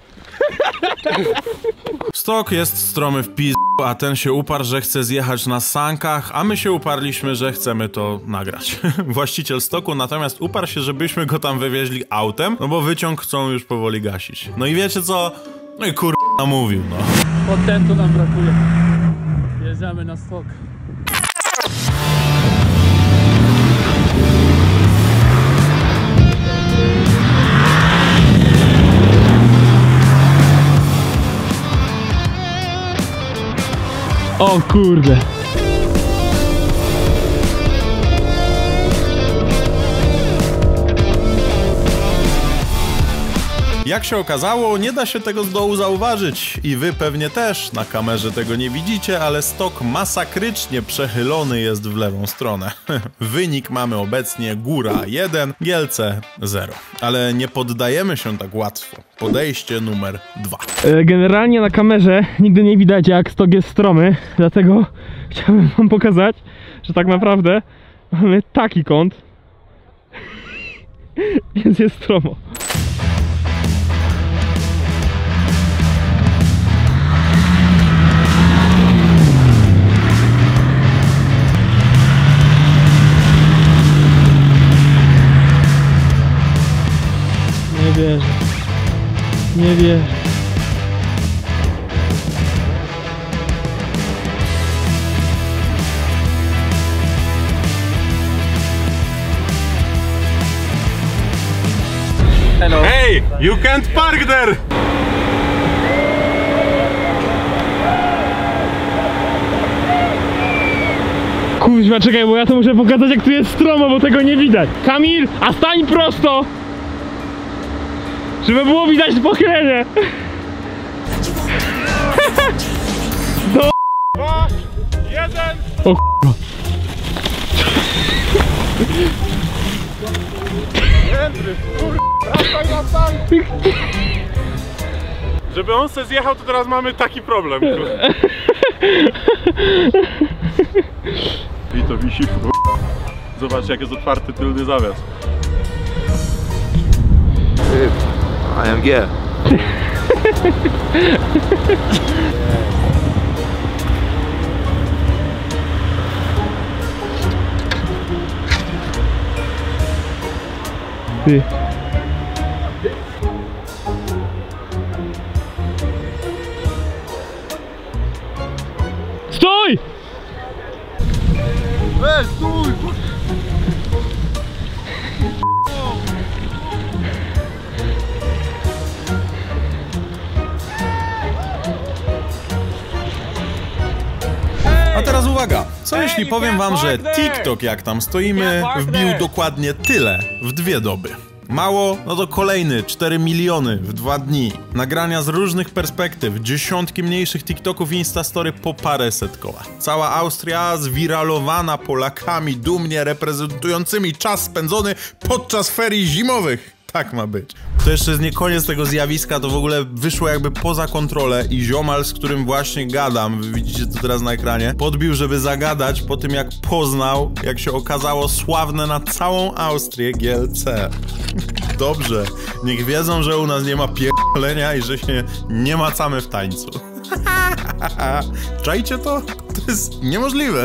S5: Stok jest stromy w pizd, a ten się uparł, że chce zjechać na sankach, a my się uparliśmy, że chcemy to nagrać. Właściciel stoku natomiast uparł się, żebyśmy go tam wywieźli autem, no bo wyciąg chcą już powoli gasić. No i wiecie co? No i kur... namówił, no.
S2: Kontentu nam brakuje. Jedziemy na stok. O kurde.
S5: Jak się okazało, nie da się tego z dołu zauważyć i wy pewnie też na kamerze tego nie widzicie, ale stok masakrycznie przechylony jest w lewą stronę. Wynik mamy obecnie góra jeden, Gielce zero. Ale nie poddajemy się tak łatwo. Podejście numer dwa.
S6: Generalnie na kamerze nigdy nie widać, jak stok jest stromy, dlatego chciałbym wam pokazać, że tak naprawdę mamy taki kąt, więc jest stromo. Nie wierzę. Nie wierzę.
S5: Hello. Hey, you can't park there!
S6: Kur... Kuźwa, czekaj, bo ja to muszę pokazać, jak tu jest stromo, bo tego nie widać. Kamil, a stań prosto! Żeby było widać pochylenie. Do...
S3: Dwa, jeden.
S6: O k***a.
S3: Jędry, kur... wracaj na stan. Żeby on se zjechał, to teraz mamy taki problem. I to wisi. Zobacz, jak jest otwarty tylny zawias.
S11: A M G.
S6: Ty. Stój!
S3: Ej, stój!
S5: A teraz uwaga, co jeśli powiem wam, że TikTok, jak tam stoimy, wbił dokładnie tyle w dwie doby. Mało? No to kolejny cztery miliony w dwa dni. Nagrania z różnych perspektyw, dziesiątki mniejszych TikToków i Instastory po paręset koła. Cała Austria zwiralowana Polakami dumnie reprezentującymi czas spędzony podczas ferii zimowych. Tak ma być. To jeszcze jest nie koniec tego zjawiska, to w ogóle wyszło jakby poza kontrolę i ziomal, z którym właśnie gadam, wy widzicie to teraz na ekranie, podbił, żeby zagadać po tym, jak poznał, jak się okazało, sławne na całą Austrię G L C. Dobrze, niech wiedzą, że u nas nie ma pierdolenia i że się nie macamy w tańcu. Czajcie to? To jest niemożliwe.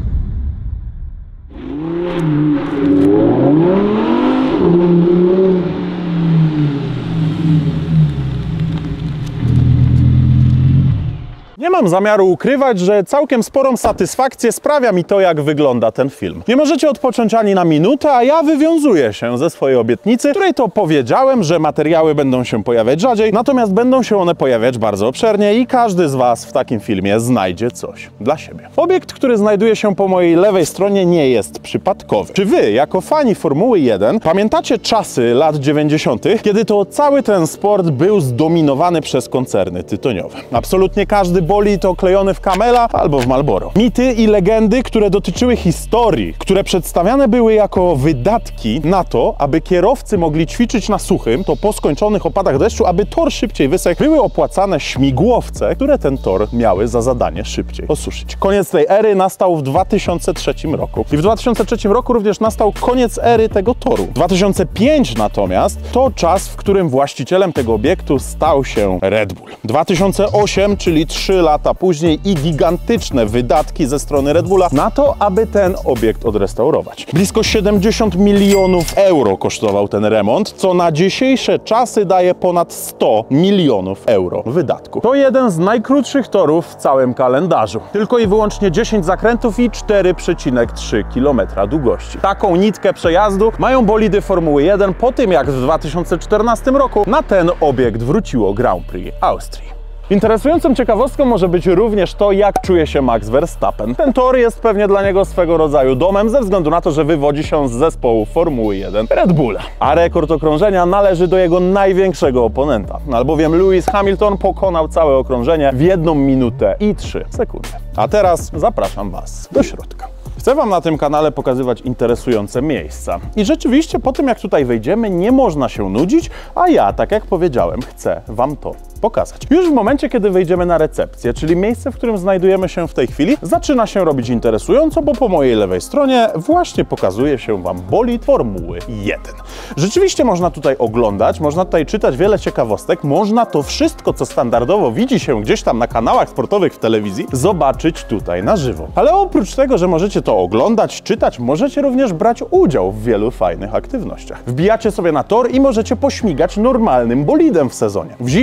S1: Nie mam zamiaru ukrywać, że całkiem sporą satysfakcję sprawia mi to, jak wygląda ten film. Nie możecie odpocząć ani na minutę, a ja wywiązuję się ze swojej obietnicy, której to powiedziałem, że materiały będą się pojawiać rzadziej, natomiast będą się one pojawiać bardzo obszernie i każdy z was w takim filmie znajdzie coś dla siebie. Obiekt, który znajduje się po mojej lewej stronie, nie jest przypadkowy. Czy wy, jako fani Formuły jeden, pamiętacie czasy lat dziewięćdziesiątych, kiedy to cały ten sport był zdominowany przez koncerny tytoniowe? Absolutnie każdy bolid oklejony w Camela albo w Marlboro. Mity i legendy, które dotyczyły historii, które przedstawiane były jako wydatki na to, aby kierowcy mogli ćwiczyć na suchym, to po skończonych opadach deszczu, aby tor szybciej wysechł, były opłacane śmigłowce, które ten tor miały za zadanie szybciej osuszyć. Koniec tej ery nastał w dwa tysiące trzecim roku. I w dwa tysiące trzecim roku również nastał koniec ery tego toru. dwa tysiące piąty natomiast to czas, w którym właścicielem tego obiektu stał się Red Bull. dwa tysiące ósmy, czyli trzy lata później i gigantyczne wydatki ze strony Red Bulla na to, aby ten obiekt odrestaurować. Blisko siedemdziesiąt milionów euro kosztował ten remont, co na dzisiejsze czasy daje ponad sto milionów euro wydatku. To jeden z najkrótszych torów w całym kalendarzu. Tylko i wyłącznie dziesięć zakrętów i cztery przecinek trzy kilometra długości. Taką nitkę przejazdu mają bolidy Formuły jeden po tym, jak w dwa tysiące czternastym roku na ten obiekt wróciło Grand Prix Austrii. Interesującą ciekawostką może być również to, jak czuje się Max Verstappen. Ten tor jest pewnie dla niego swego rodzaju domem, ze względu na to, że wywodzi się z zespołu Formuły jeden Red Bulla. A rekord okrążenia należy do jego największego oponenta, albowiem Lewis Hamilton pokonał całe okrążenie w jedną minutę i trzy sekundy. A teraz zapraszam was do środka. Chcę wam na tym kanale pokazywać interesujące miejsca. I rzeczywiście po tym, jak tutaj wejdziemy, nie można się nudzić, a ja, tak jak powiedziałem, chcę wam to pokazać. Już w momencie, kiedy wejdziemy na recepcję, czyli miejsce, w którym znajdujemy się w tej chwili, zaczyna się robić interesująco, bo po mojej lewej stronie właśnie pokazuje się wam bolid Formuły jeden. Rzeczywiście można tutaj oglądać, można tutaj czytać wiele ciekawostek, można to wszystko, co standardowo widzi się gdzieś tam na kanałach sportowych w telewizji, zobaczyć tutaj na żywo. Ale oprócz tego, że możecie to oglądać, czytać, możecie również brać udział w wielu fajnych aktywnościach. Wbijacie sobie na tor i możecie pośmigać normalnym bolidem w sezonie. W zimie możecie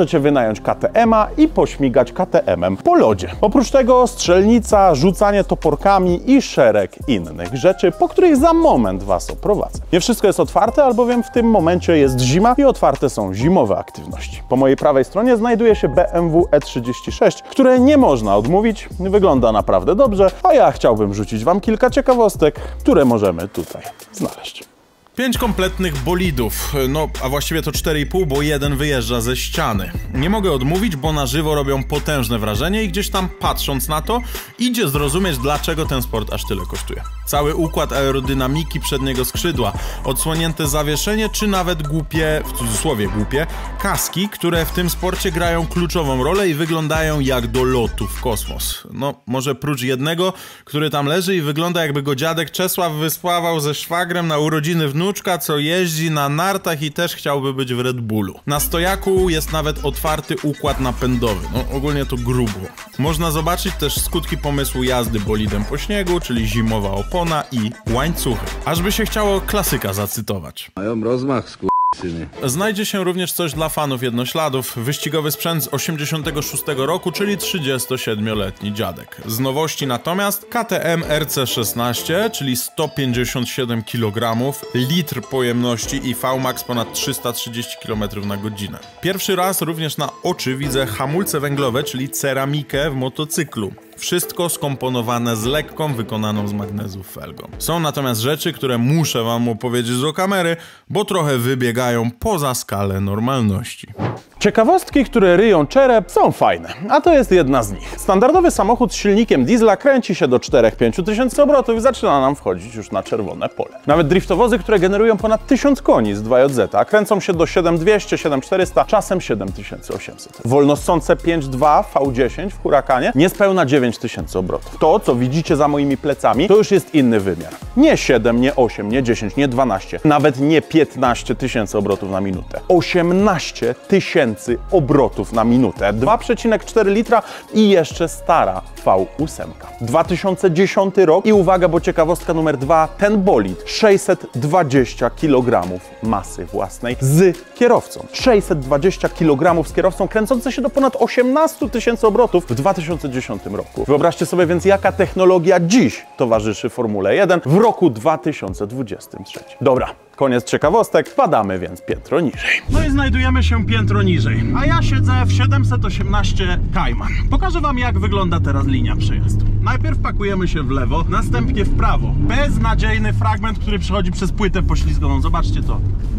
S1: możecie wynająć K T M-a i pośmigać K T M-em po lodzie. Oprócz tego strzelnica, rzucanie toporkami i szereg innych rzeczy, po których za moment Was oprowadzę. Nie wszystko jest otwarte, albowiem w tym momencie jest zima i otwarte są zimowe aktywności. Po mojej prawej stronie znajduje się B M W E trzydzieści sześć, które nie można odmówić, wygląda naprawdę dobrze, a ja chciałbym rzucić Wam kilka ciekawostek, które możemy tutaj znaleźć.
S5: Pięć kompletnych bolidów, no a właściwie to cztery i pół, bo jeden wyjeżdża ze ściany. Nie mogę odmówić, bo na żywo robią potężne wrażenie i gdzieś tam patrząc na to, idzie zrozumieć, dlaczego ten sport aż tyle kosztuje. Cały układ aerodynamiki przedniego skrzydła, odsłonięte zawieszenie, czy nawet głupie, w cudzysłowie głupie, kaski, które w tym sporcie grają kluczową rolę i wyglądają jak do lotu w kosmos. No, może prócz jednego, który tam leży i wygląda, jakby go dziadek Czesław wysławał ze szwagrem na urodziny wnuczka, co jeździ na nartach i też chciałby być w Red Bullu. Na stojaku jest nawet otwarty układ napędowy, no ogólnie to grubo. Można zobaczyć też skutki pomysłu jazdy bolidem po śniegu, czyli zimowa opona i łańcuchy. Ażby się chciało klasyka zacytować.
S11: Mają rozmach, sku...
S5: Znajdzie się również coś dla fanów jednośladów. Wyścigowy sprzęt z osiemdziesiątego szóstego roku, czyli trzydziestosiedmioletni dziadek. Z nowości natomiast K T M R C szesnaście, czyli sto pięćdziesiąt siedem kilogramów, litr pojemności i V MAX ponad trzysta trzydzieści kilometrów na godzinę. Pierwszy raz również na oczy widzę hamulce węglowe, czyli ceramikę w motocyklu. Wszystko skomponowane z lekką, wykonaną z magnezu felgą. Są natomiast rzeczy, które muszę Wam opowiedzieć do kamery, bo trochę wybiegają poza skalę normalności.
S1: Ciekawostki, które ryją czerep, są fajne, a to jest jedna z nich. Standardowy samochód z silnikiem diesla kręci się do czterech do pięciu tysięcy obrotów i zaczyna nam wchodzić już na czerwone pole. Nawet driftowozy, które generują ponad tysiąc koni z dwa J Z, a kręcą się do siedem tysięcy dwieście, siedem tysięcy czterysta, czasem siedem tysięcy osiemset. Wolnossące pięć dwa V dziesięć w Huracanie niespełna dziewięć tysięcy obrotów. To, co widzicie za moimi plecami, to już jest inny wymiar. Nie siedem, nie osiem, nie dziesięć, nie dwanaście, nawet nie piętnaście tysięcy obrotów na minutę. osiemnaście tysięcy obrotów na minutę. dwa przecinek cztery litra i jeszcze stara V osiem. dwa tysiące dziesiąty rok i uwaga, bo ciekawostka numer dwa, ten bolid sześćset dwadzieścia kilogramów masy własnej z kierowcą. sześćset dwadzieścia kilogramów z kierowcą, kręcące się do ponad osiemnastu tysięcy obrotów w dwa tysiące dziesiątym roku. Wyobraźcie sobie więc, jaka technologia dziś towarzyszy Formule jeden w roku dwa tysiące dwudziestym trzecim. Dobra, koniec ciekawostek, spadamy więc piętro niżej. No i znajdujemy się piętro niżej, a ja siedzę w siedemset osiemnaście Cayman. Pokażę Wam, jak wygląda teraz linia przejazdu. Najpierw pakujemy się w lewo, następnie w prawo. Beznadziejny fragment, który przechodzi przez płytę poślizgową. Zobaczcie to.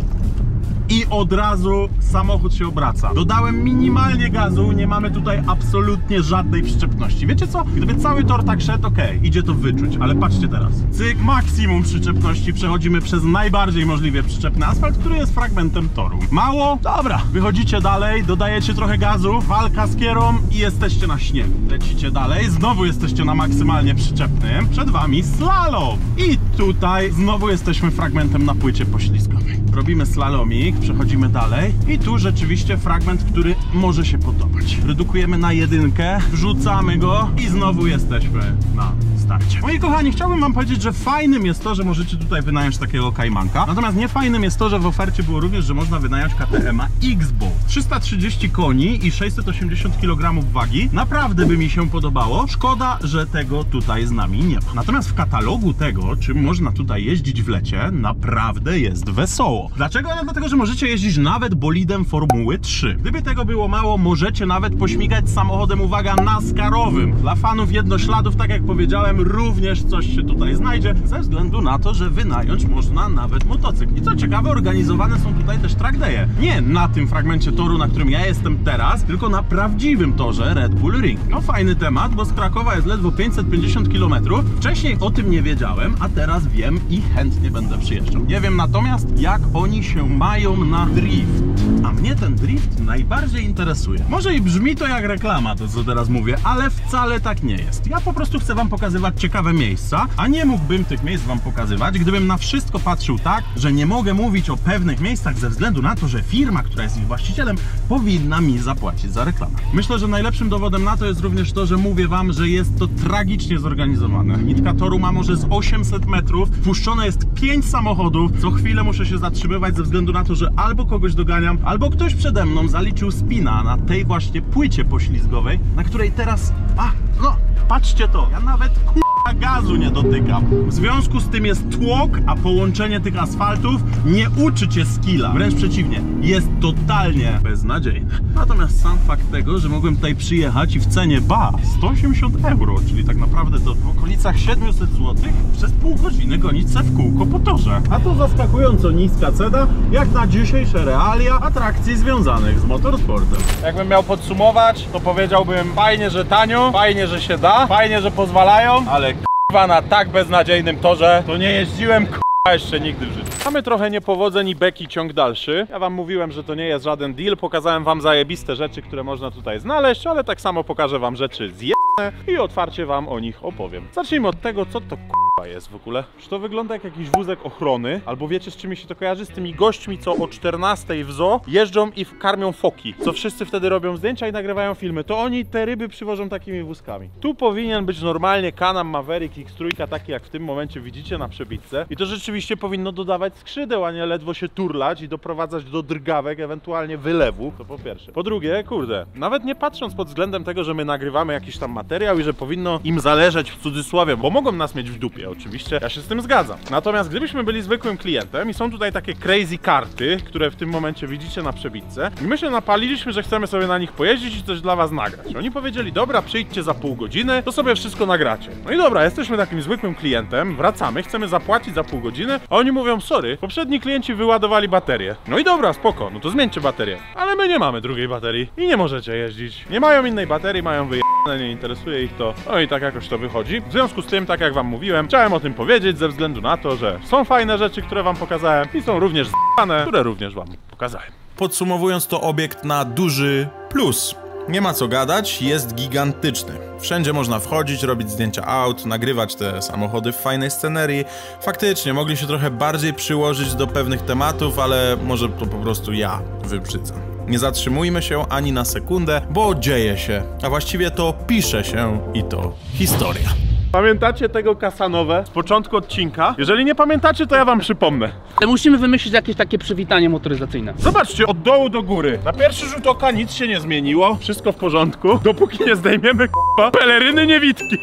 S1: I od razu samochód się obraca. Dodałem minimalnie gazu, nie mamy tutaj absolutnie żadnej przyczepności. Wiecie co? Gdyby cały tor tak szedł, ok, idzie to wyczuć, ale patrzcie teraz. Cyk, maksimum przyczepności, przechodzimy przez najbardziej możliwie przyczepny asfalt, który jest fragmentem toru. Mało? Dobra, wychodzicie dalej, dodajecie trochę gazu, walka z kierą i jesteście na śniegu. Lecicie dalej, znowu jesteście na maksymalnie przyczepnym, przed Wami slalom. I tutaj znowu jesteśmy fragmentem na płycie poślizgowej. Robimy slalomik, przechodzimy dalej i tu rzeczywiście fragment, który może się podobać. Redukujemy na jedynkę, wrzucamy go i znowu jesteśmy na starcie. Moi kochani, chciałbym Wam powiedzieć, że fajnym jest to, że możecie tutaj wynająć takiego Caymanka, natomiast nie fajnym jest to, że w ofercie było również, że można wynająć K T M-a X-Bow. trzysta trzydzieści koni i sześćset osiemdziesiąt kilogramów wagi. Naprawdę by mi się podobało. Szkoda, że tego tutaj z nami nie ma. Natomiast w katalogu tego, czym można tutaj jeździć w lecie, naprawdę jest wesoło. Dlaczego? No dlatego, że możecie jeździć nawet bolidem Formuły trzy. Gdyby tego było mało, możecie nawet pośmigać samochodem, uwaga, nascarowym. Dla fanów jednośladów, tak jak powiedziałem, również coś się tutaj znajdzie, ze względu na to, że wynająć można nawet motocykl. I co ciekawe, organizowane są tutaj też track day'e. Nie na tym fragmencie toru, na którym ja jestem teraz, tylko na prawdziwym torze Red Bull Ring. No fajny temat, bo z Krakowa jest ledwo pięćset pięćdziesiąt kilometrów. Wcześniej o tym nie wiedziałem, a teraz wiem i chętnie będę przyjeżdżał. Nie wiem natomiast, jak oni się mają na drift. A mnie ten drift najbardziej interesuje. Może i brzmi to jak reklama, to co teraz mówię, ale wcale tak nie jest. Ja po prostu chcę Wam pokazywać pokazywać ciekawe miejsca, a nie mógłbym tych miejsc wam pokazywać, gdybym na wszystko patrzył tak, że nie mogę mówić o pewnych miejscach ze względu na to, że firma, która jest ich właścicielem, powinna mi zapłacić za reklamę. Myślę, że najlepszym dowodem na to jest również to, że mówię wam, że jest to tragicznie zorganizowane. Nitka toru ma może z osiemset metrów, wpuszczone jest pięć samochodów, co chwilę muszę się zatrzymywać ze względu na to, że albo kogoś doganiam, albo ktoś przede mną zaliczył spina na tej właśnie płycie poślizgowej, na której teraz... A, no, patrzcie to, ja nawet k***a gazu nie dotykam. W związku z tym jest tłok, a połączenie tych asfaltów nie uczy cię skilla. Wręcz przeciwnie, jest totalnie beznadziejne. Natomiast sam fakt tego, że mogłem tutaj przyjechać i w cenie ba sto osiemdziesiąt euro, czyli tak naprawdę to w okolicach siedemset złotych, przez pół godziny gonić se w kółko po torze. A to zaskakująco niska cena, jak na dzisiejsze realia atrakcji związanych z motorsportem. Jakbym miał podsumować, to powiedziałbym fajnie, że tanio, fajnie, że się da, fajnie, że pozwalają, ale k***wa na tak beznadziejnym torze to nie jeździłem k***wa jeszcze nigdy w życiu. Mamy trochę niepowodzeń i beki ciąg dalszy. Ja wam mówiłem, że to nie jest żaden deal, pokazałem wam zajebiste rzeczy, które można tutaj znaleźć, ale tak samo pokażę wam rzeczy zjebane i otwarcie wam o nich opowiem. Zacznijmy od tego, co to k***wa jest w ogóle. Czy to wygląda jak jakiś wózek ochrony, albo wiecie, z czym mi się to kojarzy? Z tymi gośćmi, co o czternastej w zoo jeżdżą i karmią foki. Co wszyscy wtedy robią zdjęcia i nagrywają filmy. To oni te ryby przywożą takimi wózkami. Tu powinien być normalnie Can-Am Maverick X trzy, taki jak w tym momencie widzicie na przebitce. I to rzeczywiście powinno dodawać skrzydeł, a nie ledwo się turlać i doprowadzać do drgawek, ewentualnie wylewu. To po pierwsze. Po drugie, kurde, nawet nie patrząc pod względem tego, że my nagrywamy jakiś tam materiał i że powinno im zależeć w cudzysłowie, bo mogą nas mieć w dupie, oczywiście, ja się z tym zgadzam. Natomiast gdybyśmy byli zwykłym klientem i są tutaj takie crazy karty, które w tym momencie widzicie na przebitce, i my się napaliliśmy, że chcemy sobie na nich pojeździć i coś dla was nagrać. Oni powiedzieli, dobra, przyjdźcie za pół godziny, to sobie wszystko nagracie. No i dobra, jesteśmy takim zwykłym klientem, wracamy, chcemy zapłacić za pół godziny, a oni mówią, sorry, poprzedni klienci wyładowali baterię. No i dobra, spoko, no to zmieńcie baterię. Ale my nie mamy drugiej baterii i nie możecie jeździć. Nie mają innej baterii, mają wyjebane, nie interesuje ich to. No i tak jakoś to wychodzi. W związku z tym, tak jak wam mówiłem, chciałem o tym powiedzieć ze względu na to, że są fajne rzeczy, które wam pokazałem i są również z***ane, które również wam pokazałem.
S5: Podsumowując, to obiekt na duży plus. Nie ma co gadać, jest gigantyczny. Wszędzie można wchodzić, robić zdjęcia aut, nagrywać te samochody w fajnej scenerii. Faktycznie, mogli się trochę bardziej przyłożyć do pewnych tematów, ale może to po prostu ja wybrzydzam. Nie zatrzymujmy się ani na sekundę, bo dzieje się, a właściwie to pisze się i to historia.
S1: Pamiętacie tego Casanowę z początku odcinka? Jeżeli nie pamiętacie, to ja wam przypomnę.
S2: Ale musimy wymyślić jakieś takie przywitanie motoryzacyjne.
S1: Zobaczcie, od dołu do góry. Na pierwszy rzut oka nic się nie zmieniło. Wszystko w porządku. Dopóki nie zdejmiemy k***a peleryny niewidki.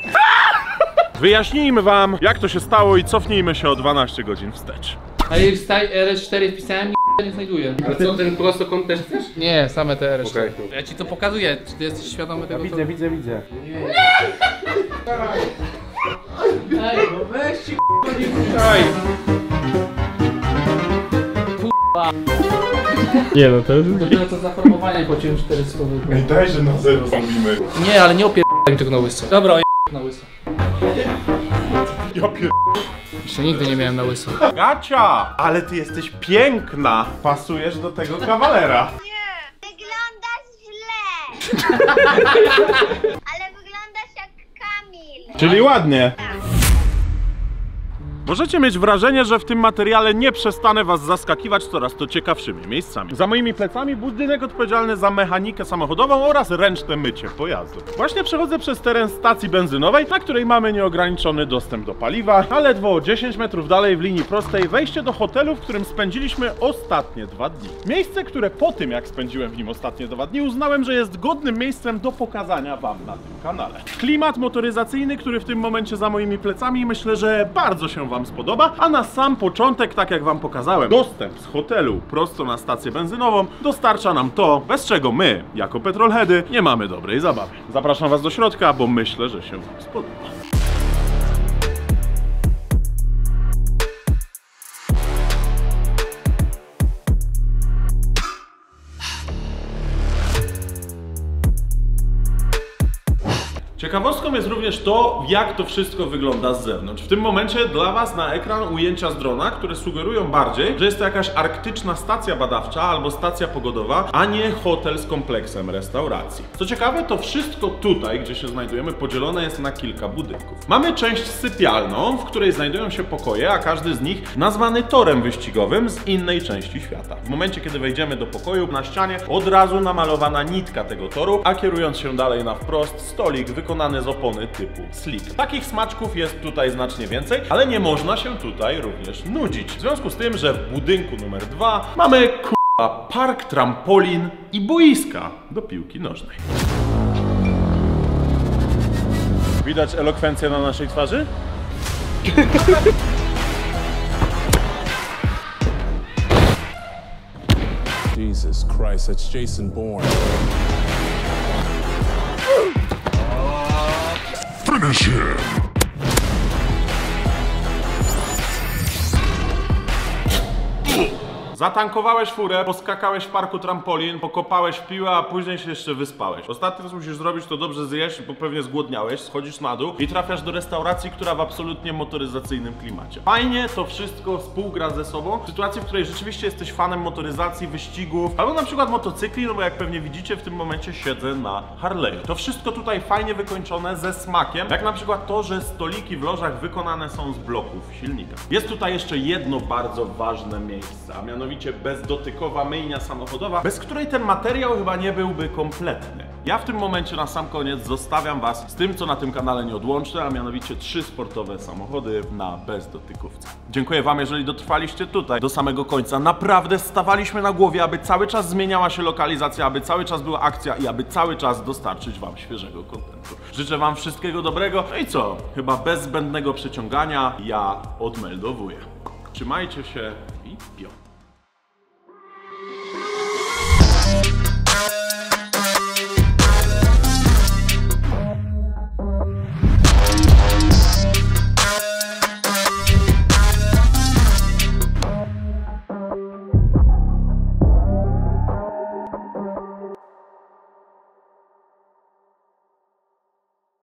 S1: Wyjaśnijmy wam, jak to się stało i cofnijmy się o dwanaście godzin wstecz.
S2: A R S cztery wpisałem, nie znajduję. Ale co, ten prostokąt też chcesz? Nie, same te R S cztery. Okay. Ja ci to pokazuję, czy ty jesteś świadomy tego? Ja
S1: widzę, to... widzę, widzę. Nie.
S2: Ej, no weź ci k***a, nie puszczaj. K***a.
S6: Nie no, to jest...
S2: To co zaformowanie po cięciu cztery słowy.
S1: Ej, daj, że na zero zrobimy.
S2: Nie, ale nie opierdolę tego na łyso. Dobra, oj na łyso.
S1: Ja pier...
S2: Jeszcze nigdy nie miałem na łyso.
S1: Gacia! Ale ty jesteś piękna! Pasujesz do tego kawalera.
S13: Nie, wyglądasz źle. Ale wyglądasz jak Kamil.
S1: Czyli ładnie. Możecie mieć wrażenie, że w tym materiale nie przestanę was zaskakiwać coraz to ciekawszymi miejscami. Za moimi plecami budynek odpowiedzialny za mechanikę samochodową oraz ręczne mycie pojazdu. Właśnie przechodzę przez teren stacji benzynowej, na której mamy nieograniczony dostęp do paliwa, a ledwo o dziesięć metrów dalej w linii prostej wejście do hotelu, w którym spędziliśmy ostatnie dwa dni. Miejsce, które po tym, jak spędziłem w nim ostatnie dwa dni, uznałem, że jest godnym miejscem do pokazania wam na tym kanale. Klimat motoryzacyjny, który w tym momencie za moimi plecami, myślę, że bardzo się wam spodoba, a na sam początek, tak jak wam pokazałem, dostęp z hotelu prosto na stację benzynową dostarcza nam to, bez czego my, jako petrolheady, nie mamy dobrej zabawy. Zapraszam was do środka, bo myślę, że się wam spodoba. Ciekawostką jest również to, jak to wszystko wygląda z zewnątrz. W tym momencie dla was na ekran ujęcia z drona, które sugerują bardziej, że jest to jakaś arktyczna stacja badawcza albo stacja pogodowa, a nie hotel z kompleksem restauracji. Co ciekawe, to wszystko tutaj, gdzie się znajdujemy, podzielone jest na kilka budynków. Mamy część sypialną, w której znajdują się pokoje, a każdy z nich nazwany torem wyścigowym z innej części świata. W momencie, kiedy wejdziemy do pokoju, na ścianie od razu namalowana nitka tego toru, a kierując się dalej na wprost, stolik wykonany z opony typu slick. Takich smaczków jest tutaj znacznie więcej, ale nie można się tutaj również nudzić. W związku z tym, że w budynku numer dwa mamy k***a park, trampolin i boiska do piłki nożnej. Widać elokwencję na naszej twarzy?
S3: Jesus Christ, that's Jason Bourne. Finish him!
S1: Zatankowałeś furę, poskakałeś w parku trampolin, pokopałeś w piłę, a później się jeszcze wyspałeś. Ostatnie co musisz zrobić, to dobrze zjeść, bo pewnie zgłodniałeś, schodzisz na dół i trafiasz do restauracji, która w absolutnie motoryzacyjnym klimacie. Fajnie to wszystko współgra ze sobą w sytuacji, w której rzeczywiście jesteś fanem motoryzacji, wyścigów, albo na przykład motocykli, no bo jak pewnie widzicie, w tym momencie siedzę na Harley'u. To wszystko tutaj fajnie wykończone, ze smakiem, jak na przykład to, że stoliki w lożach wykonane są z bloków silnika. Jest tutaj jeszcze jedno bardzo ważne miejsce, a mianowicie bezdotykowa myjnia samochodowa, bez której ten materiał chyba nie byłby kompletny. Ja w tym momencie na sam koniec zostawiam was z tym, co na tym kanale nieodłączne, a mianowicie trzy sportowe samochody na bezdotykówce. Dziękuję wam, jeżeli dotrwaliście tutaj do samego końca. Naprawdę stawaliśmy na głowie, aby cały czas zmieniała się lokalizacja, aby cały czas była akcja i aby cały czas dostarczyć wam świeżego kontentu. Życzę wam wszystkiego dobrego. No i co? Chyba bez zbędnego przeciągania ja odmeldowuję. Trzymajcie się i pion.